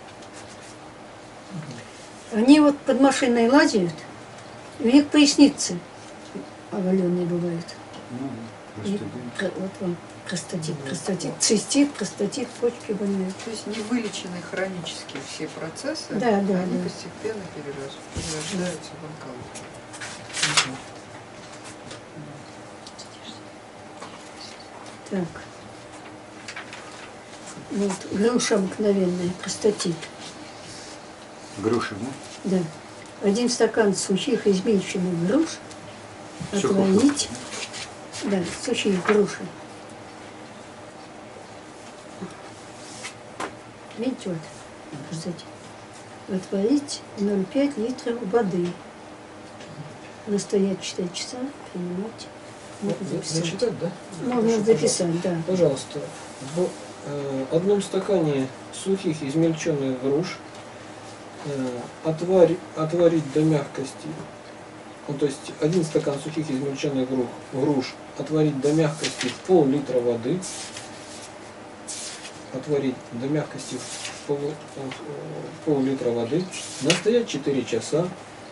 Они вот под машиной лазят, и у них поясницы оголенные бывают. И вот вам простатит, цистит, простатит, почки больные. То есть не вылечены хронические все процессы, Да, они да. постепенно перерождаются в онкологию. Так. Вот, груша обыкновенная, простатит. груши, да? Да. 1 стакан сухих измельченных груш Сухих. отварить. Да, сухие груши. Видите, вот, простатит. Отварить 0,5 литров воды. Настоять 4 часа, принимать. Можно записать. Зачитать, да? Можно Хорошо, записать, да. Пожалуйста, в одном стакане сухих измельченных груш отварить до мягкости, ну, то есть 1 стакан сухих измельченных груш отварить до мягкости в пол-литра воды, отварить до мягкости в пол-литра воды, настоять 4 часа,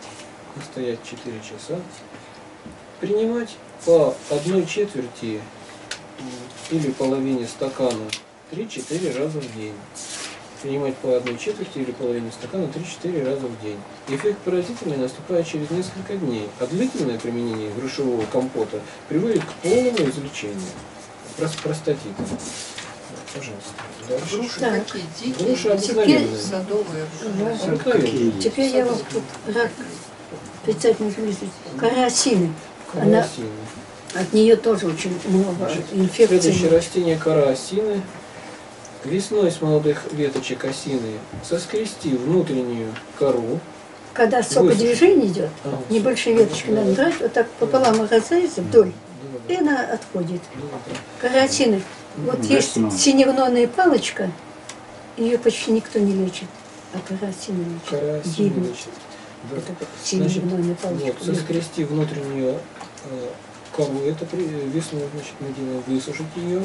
принимать по 1/4 или половине стакана 3-4 раза в день. Принимать по 1/4 или половине стакана 3-4 раза в день. Эффект поразительный наступает через несколько дней, а длительное применение грушевого компота приводит к полному излечению простатита. Пожалуйста. Дальше. Груши Так. какие? Дикие? Груши или обыкновенные. садовые? Да. Обыкновенные. Теперь я вам тут рак предстательной железы. Кора осины. Кора Она- осины. От нее тоже очень много Следующее инфекций. растение кора осины. Весной с молодых веточек осины соскрести внутреннюю кору. Когда сокодвижение идет, Ага. небольшие веточки надо брать, вот так пополам разрезать вдоль, и она отходит. Кора осины. Вот есть Весной. синевнонная палочка, ее почти никто не лечит, а кора осины лечит. Кора осины. Гибнет. значит, да. Это Значит, синевнонная палочка. вот, соскрести внутреннюю кору, это весной, значит, мы делаем, высушить ее.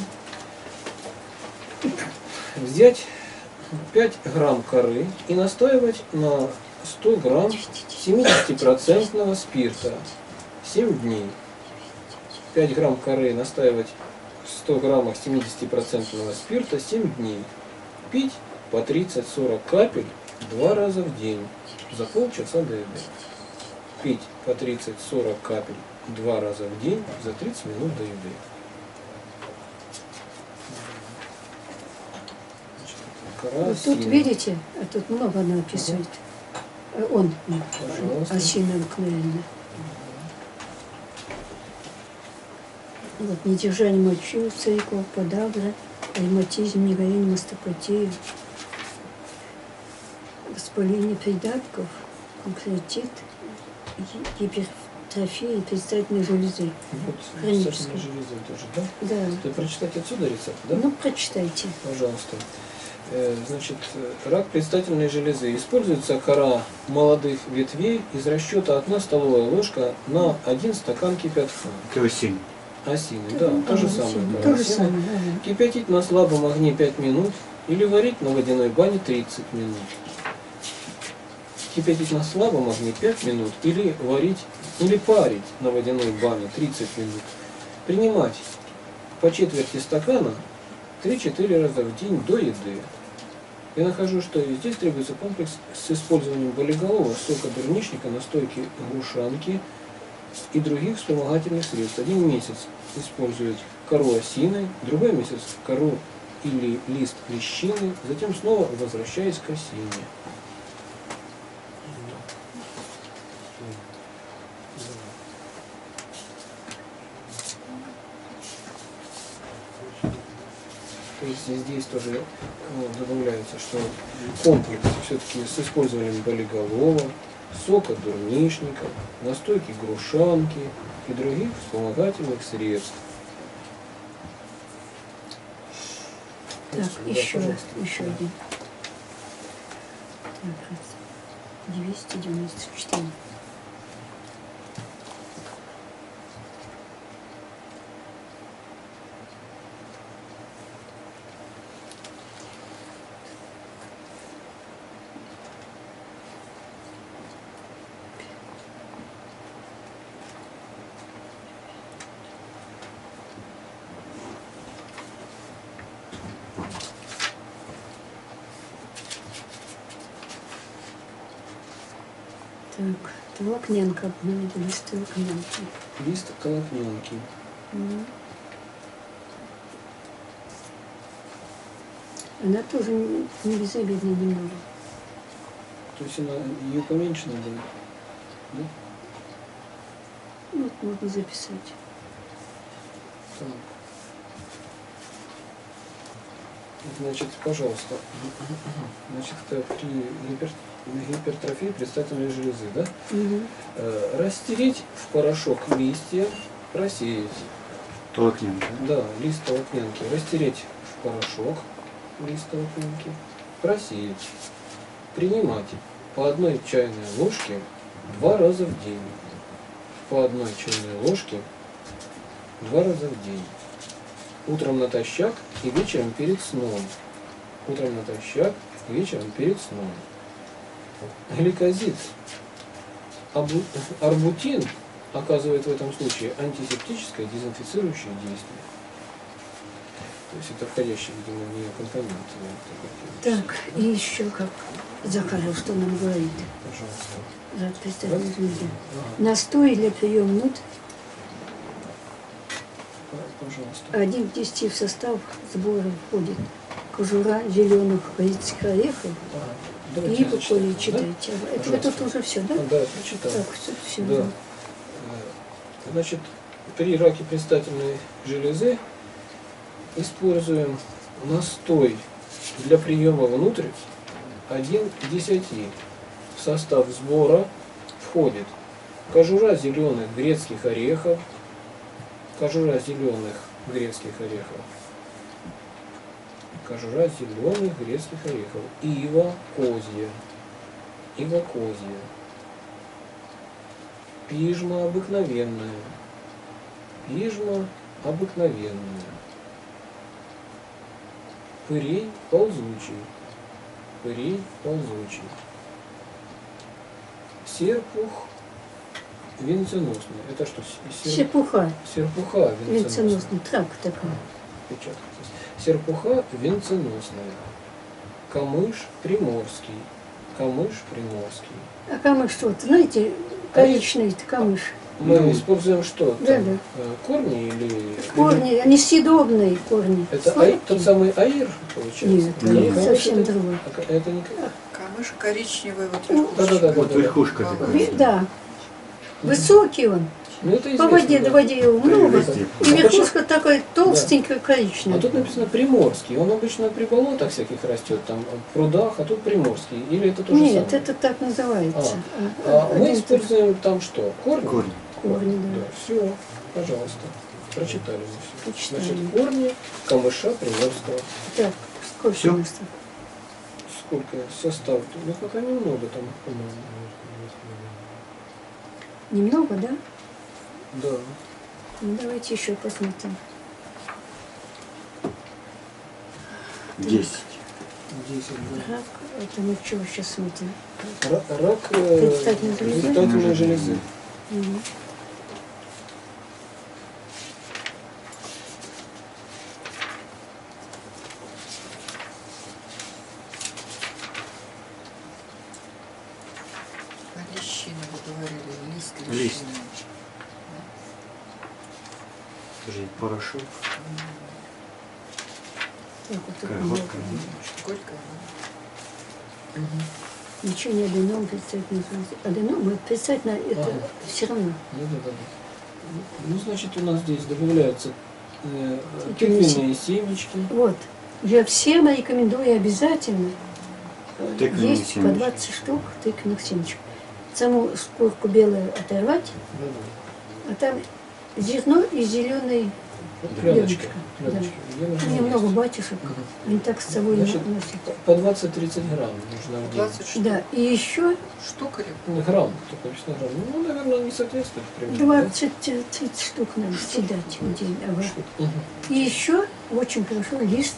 Взять 5 грамм коры и настаивать на 100 грамм 70% спирта 7 дней. 5 грамм коры настаивать в 100 граммах 70% спирта 7 дней. Пить по 30-40 капель 2 раза в день за полчаса до еды. Пить по 30-40 капель 2 раза в день за 30 минут до еды. Кора Вот тут, осины. видите, а тут много она описывает. Он, Пожалуйста. осина обыкновенная. Вот, недержание мочи, цейков, подагра, ревматизм, мигрень, мастопатия, воспаление придатков, панкреатит, трофеи предстательной железы. Вот, Хроническая. предстательной железы тоже, да? Да. Ты прочитать отсюда рецепт, да? Ну, прочитайте. Пожалуйста. Значит, рак предстательной железы. Используется кора молодых ветвей из расчета 1 столовая ложка на 1 стакан кипятка. Это осень. Осины, да, то же самое. То кора же осины. самое, да. Кипятить на слабом огне 5 минут или варить на водяной бане 30 минут. Кипятить на слабом огне 5 минут или варить, или парить на водяной бане 30 минут. Принимать по четверти стакана 3-4 раза в день до еды. Я нахожу, что и здесь требуется комплекс с использованием болиголова, сока дурничника, настойки грушанки и других вспомогательных средств. 1 месяц используют кору осины, другой месяц кору или лист лещины, затем снова возвращаясь к осине. То есть и здесь тоже добавляется, что комплекс все-таки с использованием болиголова, сока дурнишника, настойки грушанки и других вспомогательных средств. Так, Да, еще пожалуйста. один. Так, раз. 294. Так, толокненко, лист толокненки. Лист толокненки. Она тоже не безобидна немного. То есть она, ее поменьше надо, да? Вот можно записать. Так. Значит, пожалуйста. Значит, это при гипертрофии предстательной железы, да? Растереть в порошок листья, просеять. Толокненко. Да, лист толокнянки. Растереть в порошок лист толокнянки, просеять. Принимать по 1 чайной ложке 2 раза в день. По 1 чайной ложке 2 раза в день. Утром натощак и вечером перед сном. Утром натощак, вечером перед сном. Гликозид. Арбутин оказывает в этом случае антисептическое дезинфицирующее действие. То есть это входящий, видимо, в нее компонент. Так, и еще как Захаров, что нам говорит. Пожалуйста. За предстательной железы. Ага, Настой для приема нут пожалуйста. 1 к 10 в состав сбора входит кожура зеленых грецких орехов Ага. и Давайте я буквально зачитаю, читайте. да? Это Пожалуйста. тут уже все, да? Да, я прочитал. Так, все. Да. Значит, при раке предстательной железы используем настой для приема внутрь 1 к 10. В состав сбора входит кожура зеленых грецких орехов, кожура зеленых грецких орехов, кожура зеленых грецких орехов, ива козья, пижма обыкновенная, пырей ползучий, серпух венценосный. Это что? Серпуха Серпуха венценосная. венценосный, травка такая. Печатка здесь. Серпуха венценосная. Камыш приморский. А камыш что? Знаете, коричневый камыш. Мы используем что? Да, Там, да. корни или... Корни, они съедобные корни. Это Сладкие. тот самый аир, получается? Нет, Или это камыш совсем это? другое. Это не... Камыш коричневый, вот Ну, верхушечка. Вот верхушка Ага. такая. Да. Высокий он. Ну, это По известно, воде да. доводили его много. Везде. И верхушка такая толстенькая, А коричневая. тут написано приморский. Он обычно при болотах всяких растет, там, в прудах, а тут приморский. Или это тоже Нет, самое? это так называется. Мы Один используем там что? Корни? Корни. Корни, да. Да, все, пожалуйста. Прочитали мы все. Прочитали. Значит, корни камыша приморского. Так, сколько Всё? у нас там? Сколько состав? Ну, пока немного там, по-моему. Немного, да? Да. Ну, давайте еще посмотрим. 10. 10, да. Рак, это мы что сейчас смотрим? Рак Предстательной железы? предстательной железы. Мгм. А лещина, вы говорили, лист Лист. лещины. Тоже порошок. Так, вот Такая это горькая. много. Горькая, Ничего не аденом, предстательной железы. Аденом, это предстательно, это Ага. все равно. Ну, да, да, да. Ну, значит, у нас здесь добавляются тыквенные семечки. Вот. Я всем рекомендую обязательно Тыквенные есть по семечки. 20 штук тыквенных семечек. Саму шкурку белую оторвать, Да, да. а там зерно и зеленый Пленочка. Да. Пленочка. Ее нужно Там немного есть. батюшек. Мгм. Они так с собой Значит, носят. по 20-30 грамм нужно в день. 20 штук. Да, и еще Штук или Ну, грамм, тут написано грамм. Ну, наверное, не соответствует примерно. 20-30 штук надо съедать в день. Ага. Да? Мгм. И еще очень хорошо лист.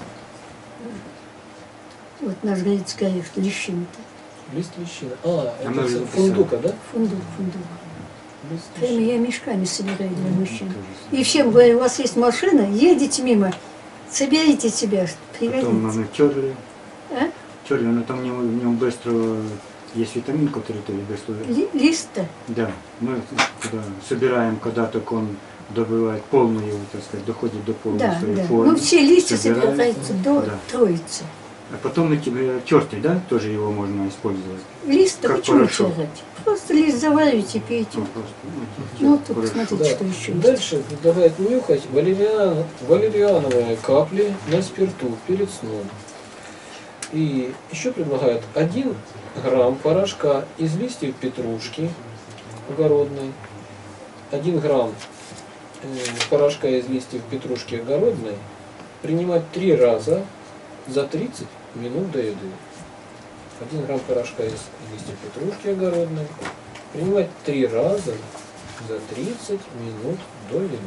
Вот наш грецкий орех, лещина-то. Лист лещины. А, мы это уже фундука, да? Фундук. Лист Прямо лещины. я мешками собираю для мужчин. Тоже И всем говорю, у вас есть машина, едете мимо, соберите себя, Потом пригодится. мы терли. А? Терли, но там в нем быстро есть витамин, который быстро... Лист-то? Да, мы туда собираем, когда только он добывает полную его, так сказать, доходит до полной Да, своей да. формы. Ну все листья собираем. собираются до Да. троицы. А потом тертый, да, тоже его можно использовать. Лист-то Как почему порошок. терять? Просто лист заваривайте, пейте. Ну, просто, Ну тут порошок. смотрите, Да. что еще есть. Дальше давать нюхать валериановые капли на спирту перед сном. И еще предлагают 1 грамм порошка из листьев петрушки огородной, 1 грамм порошка из листьев петрушки огородной принимать 3 раза за 30 минут до еды. 1 грамм порошка из листьев петрушки огородной принимать 3 раза за 30 минут до еды.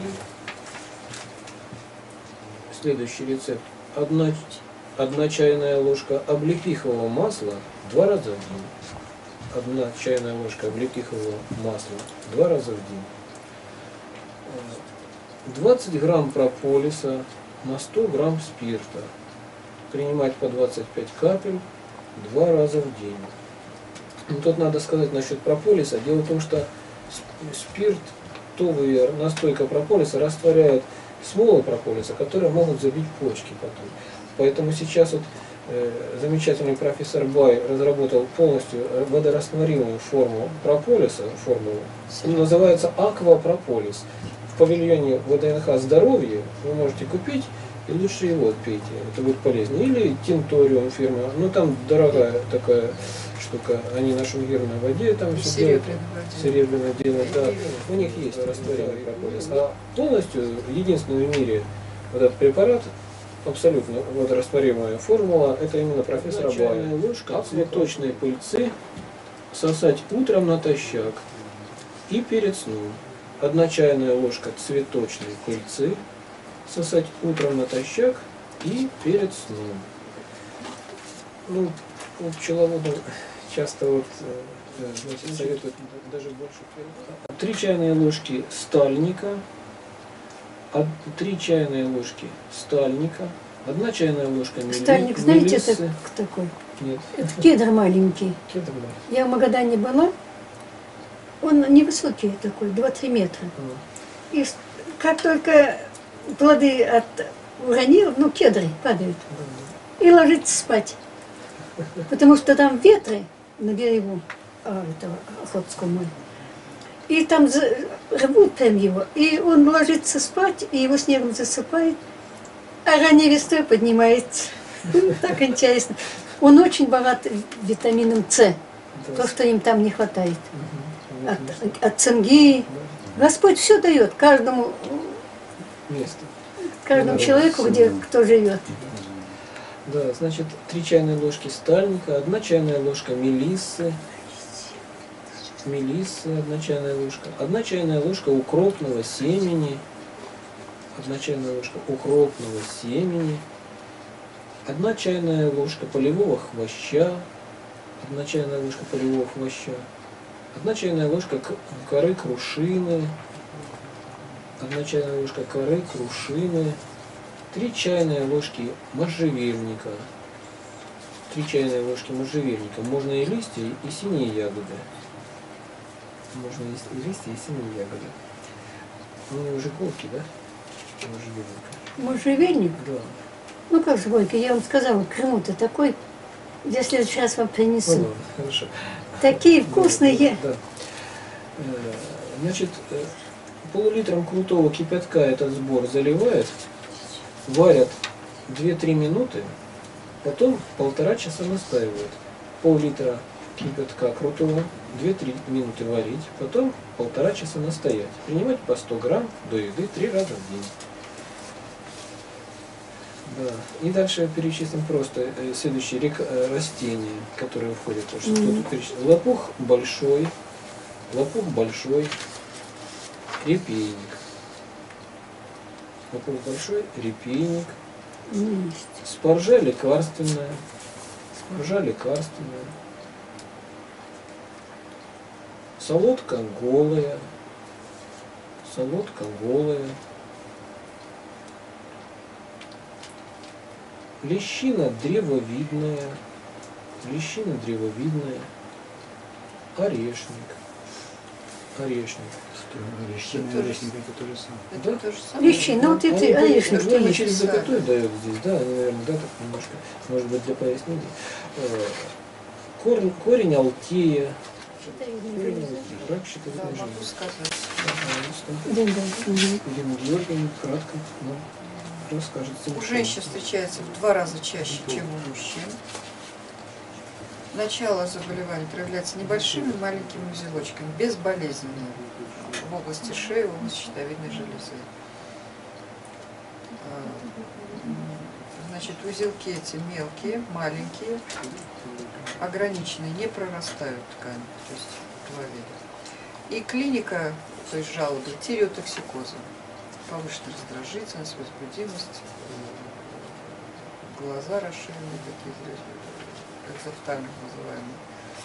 Следующий рецепт. 1 чайная ложка облепихового масла 2 раза в день. 1 чайная ложка облепихового масла 2 раза в день. 20 грамм прополиса на 100 грамм спирта. Принимать по 25 капель 2 раза в день. Ну, тут надо сказать насчет прополиса. Дело в том, что спиртовая настойка прополиса растворяет смолы прополиса, которые могут забить почки потом. Поэтому сейчас вот замечательный профессор Бай разработал полностью водорастворимую форму прополиса, формулу, называется аквапрополис. В павильоне ВДНХ «Здоровье» вы можете купить, и лучше его пейте, это будет полезнее. Или тинториум фирма, ну там дорогая такая штука, они на шунгирной воде там все делают, серебряно делают, да. У них есть растворимый прополис. А полностью единственный в мире вот этот препарат, абсолютно водорастворимая формула, это именно профессора Бая. Чайная ложка цветочной пыльцы сосать утром натощак и перед сном. 1 чайная ложка цветочной пыльцы сосать утром натощак и перед сном. Ну, вот пчеловодам часто вот значит, советуют даже больше. 3 чайные ложки стальника, 3 чайные ложки стальника, 1 чайная ложка Стальник, знаете, мелиссы. это кто такой? Нет, Это кедр маленький. кедр, да. Я в Магадане была. Он невысокий такой, 2-3 метра. И как только плоды уронил, ну, кедры падают, и ложится спать. Потому что там ветры на берегу этого Охотского моря. И там рвут прям его. И он ложится спать, и его снегом засыпает, а ранней весной поднимается. Так интересно. Он очень богат витамином С. То, что им там не хватает. От цинги, Господь все дает каждому Место. человеку, где кто живет. Да, значит, 3 чайные ложки стальника, 1 чайная ложка мелиссы, 1 чайная ложка, 1 чайная ложка укропного семени, 1 чайная ложка укропного семени, 1 чайная ложка полевого хвоща, 1 чайная ложка полевого хвоща, 1 чайная ложка коры крушины, 1 чайная ложка коры крушины, 3 чайные ложки можжевельника. 3 чайные ложки можжевельника. Можно и листья, и синие ягоды. Можно и листья, и синие ягоды. Ну, уже горький, да? Можжевельника. Можжевельник? Да. Ну как же горький? Я вам сказала, Крым-то такой. Я в следующий раз вам принесу. Ну, ладно, хорошо. Такие вкусные. Да. Значит, пол-литром крутого кипятка этот сбор заливают, варят 2-3 минуты, потом 1,5 часа настаивают. Пол-литра кипятка крутого, 2-3 минуты варить, потом 1,5 часа настоять. Принимать по 100 грамм до еды 3 раза в день. Да. И дальше перечислим просто следующие растения, которые входят. Лопух большой, репейник. Лопух большой, репейник. Спаржа лекарственная. Солодка голая. Лещина древовидная. Орешник. Лещина и орешник это то же самое. Это то же самое. Лещина, вот это орешник, что Наверное, есть. через запятой дают здесь, да, они, наверное, да, так немножко, может быть, для пояснения. Корень алтея. Рак щитовидной Да, могу железы. сказать. Ирина Георгиевна кратко расскажет. У женщин встречается в 2 раза чаще, чем у мужчин. Начало заболевания проявляется небольшими маленькими узелочками, безболезненно, в области шеи, в области щитовидной железы. Значит, узелки эти мелкие, маленькие, ограниченные, не прорастают ткань, то есть два вида. И клиника, то есть жалобы, тиреотоксикоза, повышенная раздражительность, возбудимость, глаза расширенные, такие экзофтальных называемые,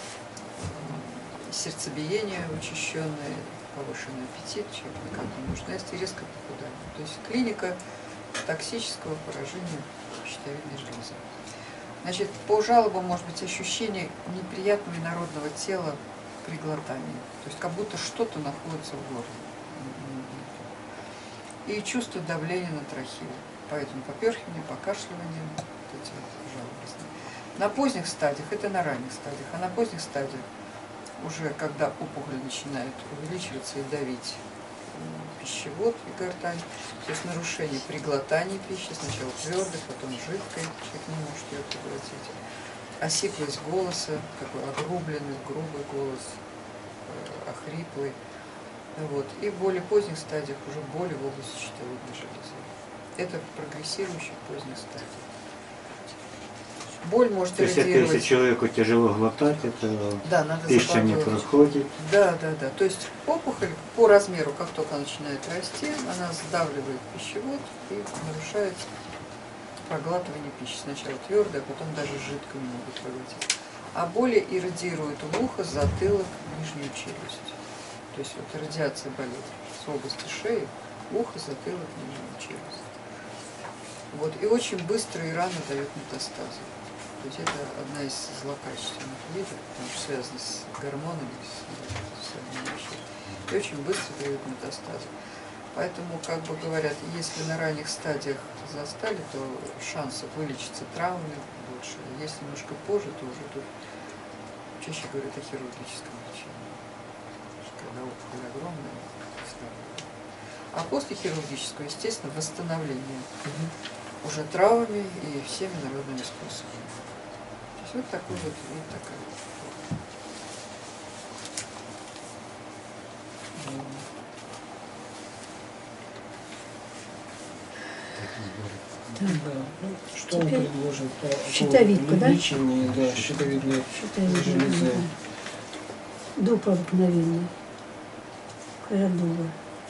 сердцебиение учащенное, повышенный аппетит, человек никак не нуждается, и резкое похудание. То есть клиника токсического поражения щитовидной железы. Значит, по жалобам может быть ощущение неприятного инородного тела при глотании. То есть как будто что-то находится в горле. И чувство давления на трахею. Поэтому поперхивание, покашливание, вот эти жалобы. На поздних стадиях, это на ранних стадиях, а на поздних стадиях уже когда опухоль начинает увеличиваться и давить пищевод и гортань, то есть нарушение при глотании пищи, сначала твердой, потом жидкой, человек не может ее проглотить, осиплость голоса, такой огрубленный, грубый голос, охриплый, вот. И в более поздних стадиях уже боли в области щитовидной железы. Это прогрессирующих поздних стадий. Боль может эродировать. Если человеку тяжело глотать, это да, надо пища не проходит. Да. То есть опухоль по размеру, как только начинает расти, она сдавливает пищевод и нарушает проглатывание пищи. Сначала твердое, а потом даже жидкое не могут проглотить. А боли иррадиируют в ухо, затылок, нижнюю челюсть. То есть вот радиация болит с области шеи, ухо, затылок, нижнюю челюсть. Вот. И очень быстро и рано дает метастазы. То есть это одна из злокачественных видов, потому что связано с гормонами, и очень быстро дает метастазы. Поэтому, как бы говорят, если на ранних стадиях застали, то шансов вылечиться травмами больше. Если немножко позже, то уже тут чаще говорят о хирургическом лечении. Когда опухоль огромная, а после хирургического, естественно, восстановление уже травмами и всеми народными способами. То есть вот такой вот вид, такая. Так. Да. Ну, что мы Теперь предложим по щитовидку, да? лечению, да, щитовидной железы. Дуб обыкновенный. Кора дуба.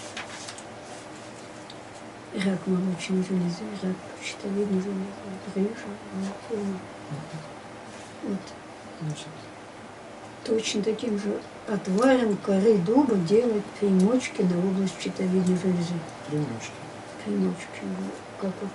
Рак молочной железы, рак щитовидной железы, грыжа, лимфома. Вот. Значит, Точно таким же отваром коры дуба делать примочки на область щитовидной железы. примочки. Примочки, как вот,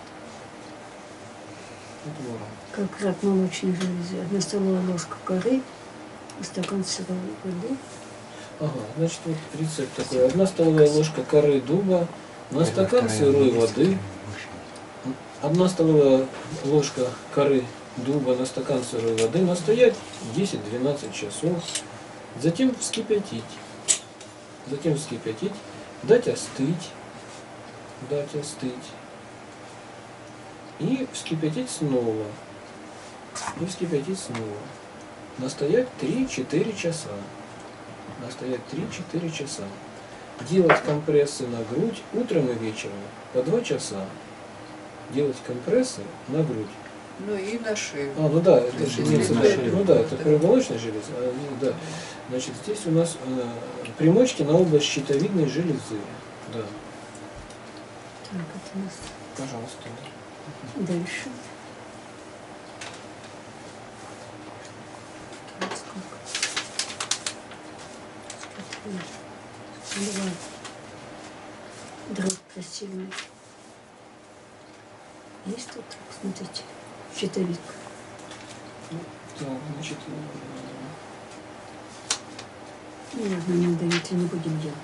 Отвором. как рак молочной железы. 1 столовая ложка коры, стакан сырой воды. Ага, значит, вот рецепт такой. 1 столовая ложка коры дуба на стакан сырой воды. 1 столовая ложка коры дуба на стакан сырой воды. Настоять 10-12 часов. Затем вскипятить. Дать остыть. И вскипятить снова. Настоять 3-4 часа. Делать компрессы на грудь утром и вечером по 2 часа. Делать компрессы на грудь. Ну и на шею. Ну да, это же имеется в виду, ну да, это Да. кровомолочная железа. Да. Значит, здесь у нас примочки на область щитовидной железы. Да, Так, это у нас пожалуйста. дальше. Так, сколько? Два. Дробь красивая. Есть тут, смотрите, щитовидка. Так, значит, Можно не давить, не будем делать.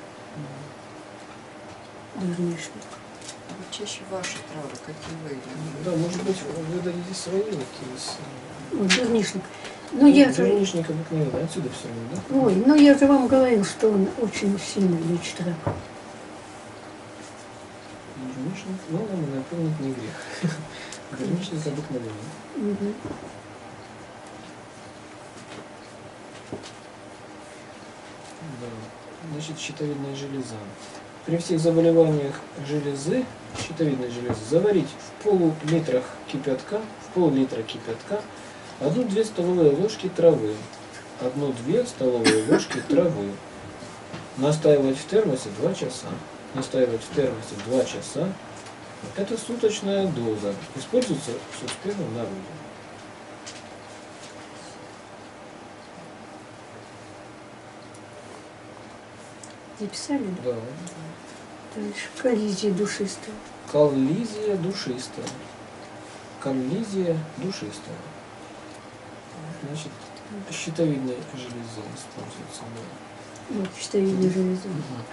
Дурнишник. Вот чаще ваши травы, какие вы да, может быть, вы дадите свои какие-то. Вот дурнишник. Ну, я же... Дурнишник обыкновенный, отсюда все равно, да? Ой, ну я же вам говорил, что он очень сильно лечит рак. Дурнишник, ну, нам напомнить не грех. Дурнишник обыкновенный. Мгм. Да. Значит, щитовидная железа. При всех заболеваниях железы, щитовидной железы, заварить в пол-литра кипятка 1-2 столовые ложки травы. 1-2 столовые ложки травы. Настаивать в термосе 2 часа. Это суточная доза. Используется с успехом на родине. Записали? Да? Да. Дальше. Коллизия душистая. Коллизия душистая. Значит, щитовидная железа используется. Да. Вот щитовидная железа.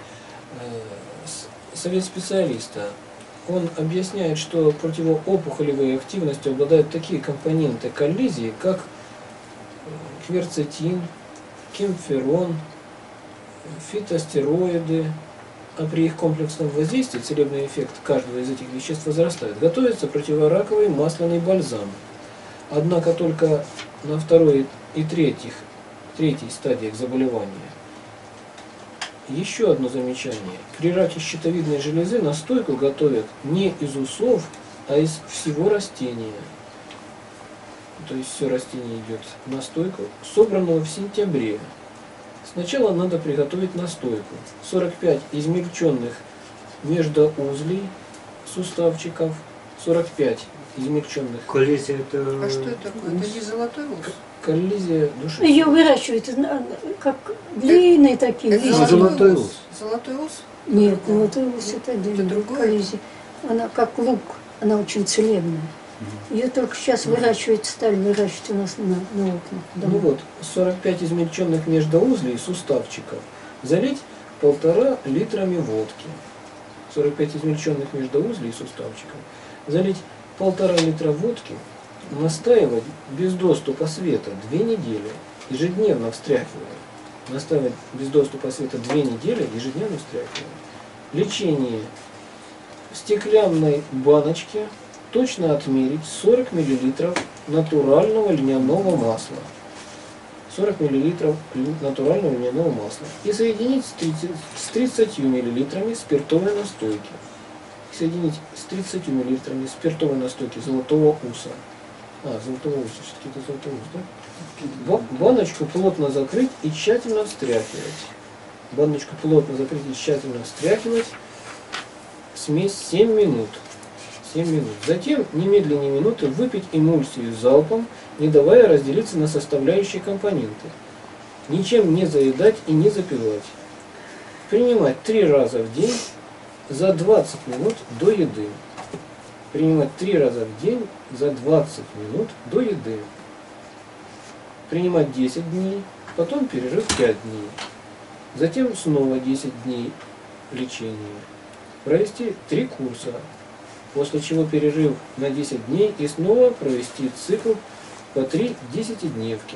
Совет специалиста. Он объясняет, что противоопухолевой активностью обладают такие компоненты коллизии, как кверцетин, кемферон, фитостероиды, а при их комплексном воздействии целебный эффект каждого из этих веществ возрастает. Готовится противораковый масляный бальзам. Однако только на 2-й и 3-й стадиях заболевания. Еще одно замечание. При раке щитовидной железы настойку готовят не из усов, а из всего растения. То есть все растение идет в настойку, собранную в сентябре. Сначала надо приготовить настойку. 45 измельченных междоузлей суставчиков, 45 измельченных. Коллизия это... А что это такое? Это не золотой ус? Коллизия души. Ее выращивают как длинные такие Это листья. золотой ус. Золотой ус? Нет, золотой ус это длинная другое? коллизия. Она как лук, она очень целебная. Ее только сейчас выращивать стали, выращивать у нас на окнах. Ну вот, 45 измельченных междоузлей суставчиков залить 1,5 литрами водки. 45 измельченных междоузлей суставчиков залить 1,5 литра водки, настаивать без доступа света 2 недели, ежедневно встряхивая. Настаивать без доступа света 2 недели, ежедневно встряхивая. Лечение в стеклянной баночке. Точно отмерить 40 мл натурального льняного масла. 40 мл натурального льняного масла. И соединить с 30 мл спиртовой настойки. соединить с 30 мл спиртовой настойки золотого уса. Золотого уса, все-таки это золотой ус, да? Баночку плотно закрыть и тщательно встряхивать. Баночку плотно закрыть и тщательно встряхивать. Смесь 7 минут. 7 минут. Затем, немедленно минуты, выпить эмульсию залпом, не давая разделиться на составляющие компоненты. Ничем не заедать и не запивать. Принимать 3 раза в день за 20 минут до еды. Принимать 3 раза в день за 20 минут до еды. Принимать 10 дней, потом перерыв 5 дней. Затем снова 10 дней лечения. Провести 3 курса, после чего перерыв на 10 дней и снова провести цикл по 3 10-дневки.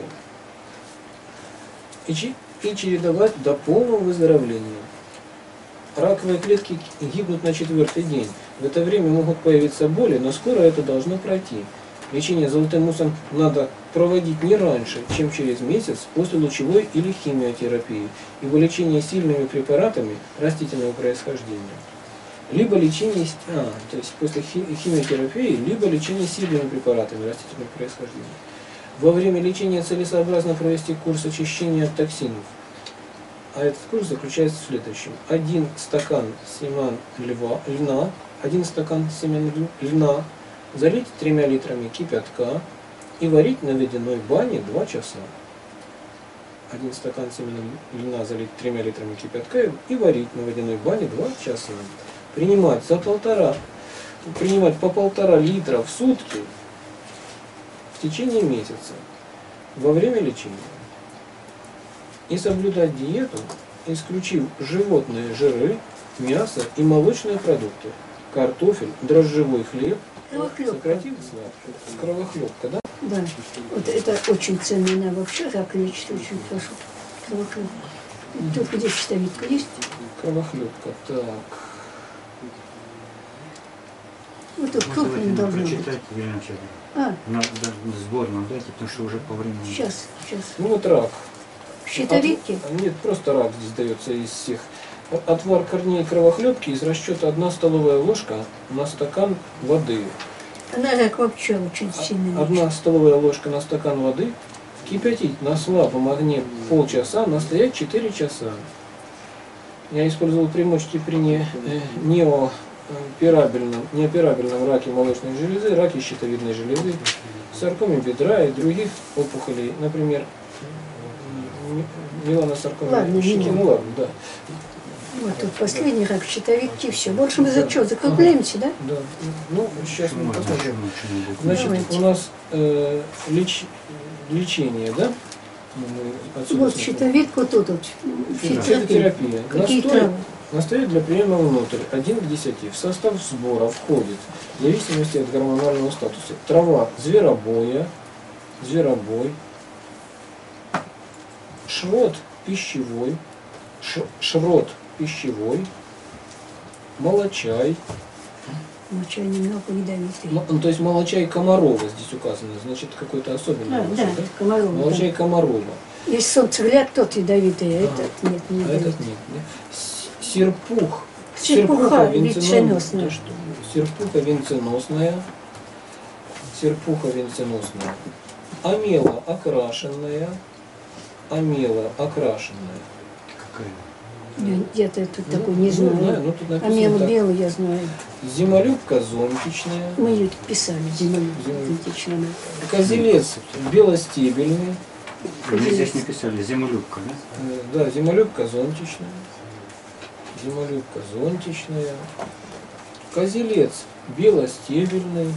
И чередовать до полного выздоровления. Раковые клетки гибнут на 4-й день. В это время могут появиться боли, но скоро это должно пройти. Лечение золотым усом надо проводить не раньше, чем через месяц после лучевой или химиотерапии, ибо лечение сильными препаратами растительного происхождения. Либо лечение, то есть после химиотерапии, либо лечение сильными препаратами растительного происхождения. Во время лечения целесообразно провести курс очищения от токсинов. А этот курс заключается в следующем. 1 стакан семян льна, 1 стакан семян льна залить 3 литрами кипятка и варить на водяной бане 2 часа. 1 стакан семян льна залить 3 литрами кипятка и варить на водяной бане 2 часа. Принимать по 1,5 литра в сутки в течение месяца во время лечения. И соблюдать диету, исключив животные жиры, мясо и молочные продукты, картофель, дрожжевой хлеб, сократив сладкое. Кровохлебка, да? Да. Вот это очень ценно. Она вообще рак лечит очень хорошо. Кровохлебка. Тут где щитовидка есть? Кровохлебка, так. Вот тут крупным должно быть. Прочитайте, Елена Ильинична. Сбор нам дайте, потому что уже по времени. Сейчас. Ну вот рак. Щитовидки? Нет, просто рак здесь дается из всех. Отвар корней кровохлебки из расчета 1 столовая ложка на стакан воды. Она рак вообще очень сильно лечит. 1 столовая ложка на стакан воды. Кипятить на слабом огне полчаса, настоять 4 часа. Я использовал примочки при неоперабельном раке молочной железы, раке щитовидной железы, саркоме бедра и других опухолей, например, меланосаркома щеки. Ну ладно, да. Вот тут последний рак щитовидки, все. Больше мы за что, закругляемся, да? Да. Ну, сейчас мы посмотрим. Значит, Значит, у нас лечение, да? Вот щитовидку тут вот. Фитотерапия. Какие травы? Настой для приема внутрь 1 к 10. В состав сбора входит, в зависимости от гормонального статуса, трава зверобой, шрот пищевой, молочай. Молочай немного ядовитый. Ну, то есть молочай Комарова здесь указано, значит какой-то особенный молочай, да? Комарова. Молочай Да. Комарова. Есть солнцегляд, тот ядовитый, а этот нет, не А ядовитый. этот нет. Серпуха Серпуха венценосная. Серпуха венценосная. Амела окрашенная. какая? Где-то тут такой не знаю. Ну, тут написано Амела так. белый я знаю. Зимолюбка зонтичная. Мы ее писали, зимолюбка зонтичная. Козелец белостебельный. Мне здесь не писали, зимолюбка, да? Да, зимолюбка зонтичная. Козелец белостебельный.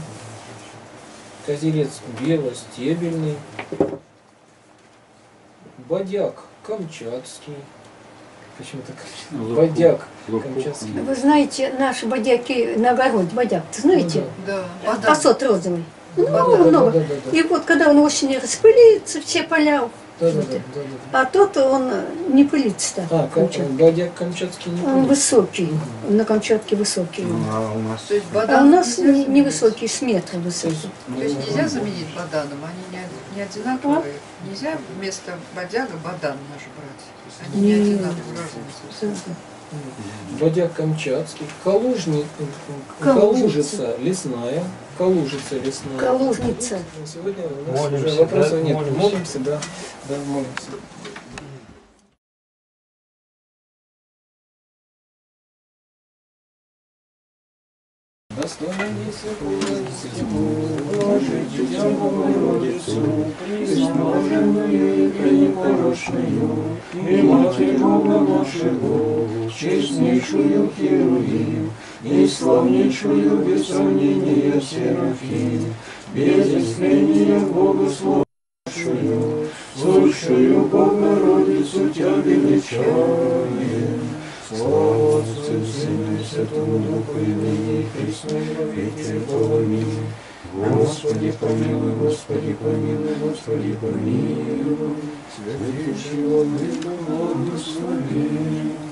Бодяк камчатский. Почему-то бодяк камчатский. Вы знаете, наши бодяки на огороде, бодяк, ты знаете? Да. Посот розовый. Да. Много. И вот когда он осенью распылится, все поля. Да. А тот он не пылится. Бодяк камчатский не Он пылится. высокий, на Камчатке высокий. Ну, а у нас... То есть А бадан у нас нельзя не заменить? высокий, с метра высокий. То есть нельзя заменить баданом, они не одинаковые. Нельзя вместо бодяга бадан наш брать. Они не Не. одинаковые, разные. Бодяг Камчатский, Калужица лесная, Калужица лесная. Калужница. Сегодня у нас Молимся, уже вопросов да? нет. Молимся. Молимся, да, да, молимся. Достоинайся, Боже, Тебя Богородицу, пресновенную и пренепорочную, и Матерь Бога нашего, честнейшую Херувим, и славнейшую без сравнения Серафим, без истления Бога славшую, сущую Богородицу Тебя величаем. Слава Отцу, Сыну и Святому Духу, и ныне и присно, и во веки веков. Аминь. Господи помилуй, Господи помилуй, Господи помилуй. Святейший владыка, благослови.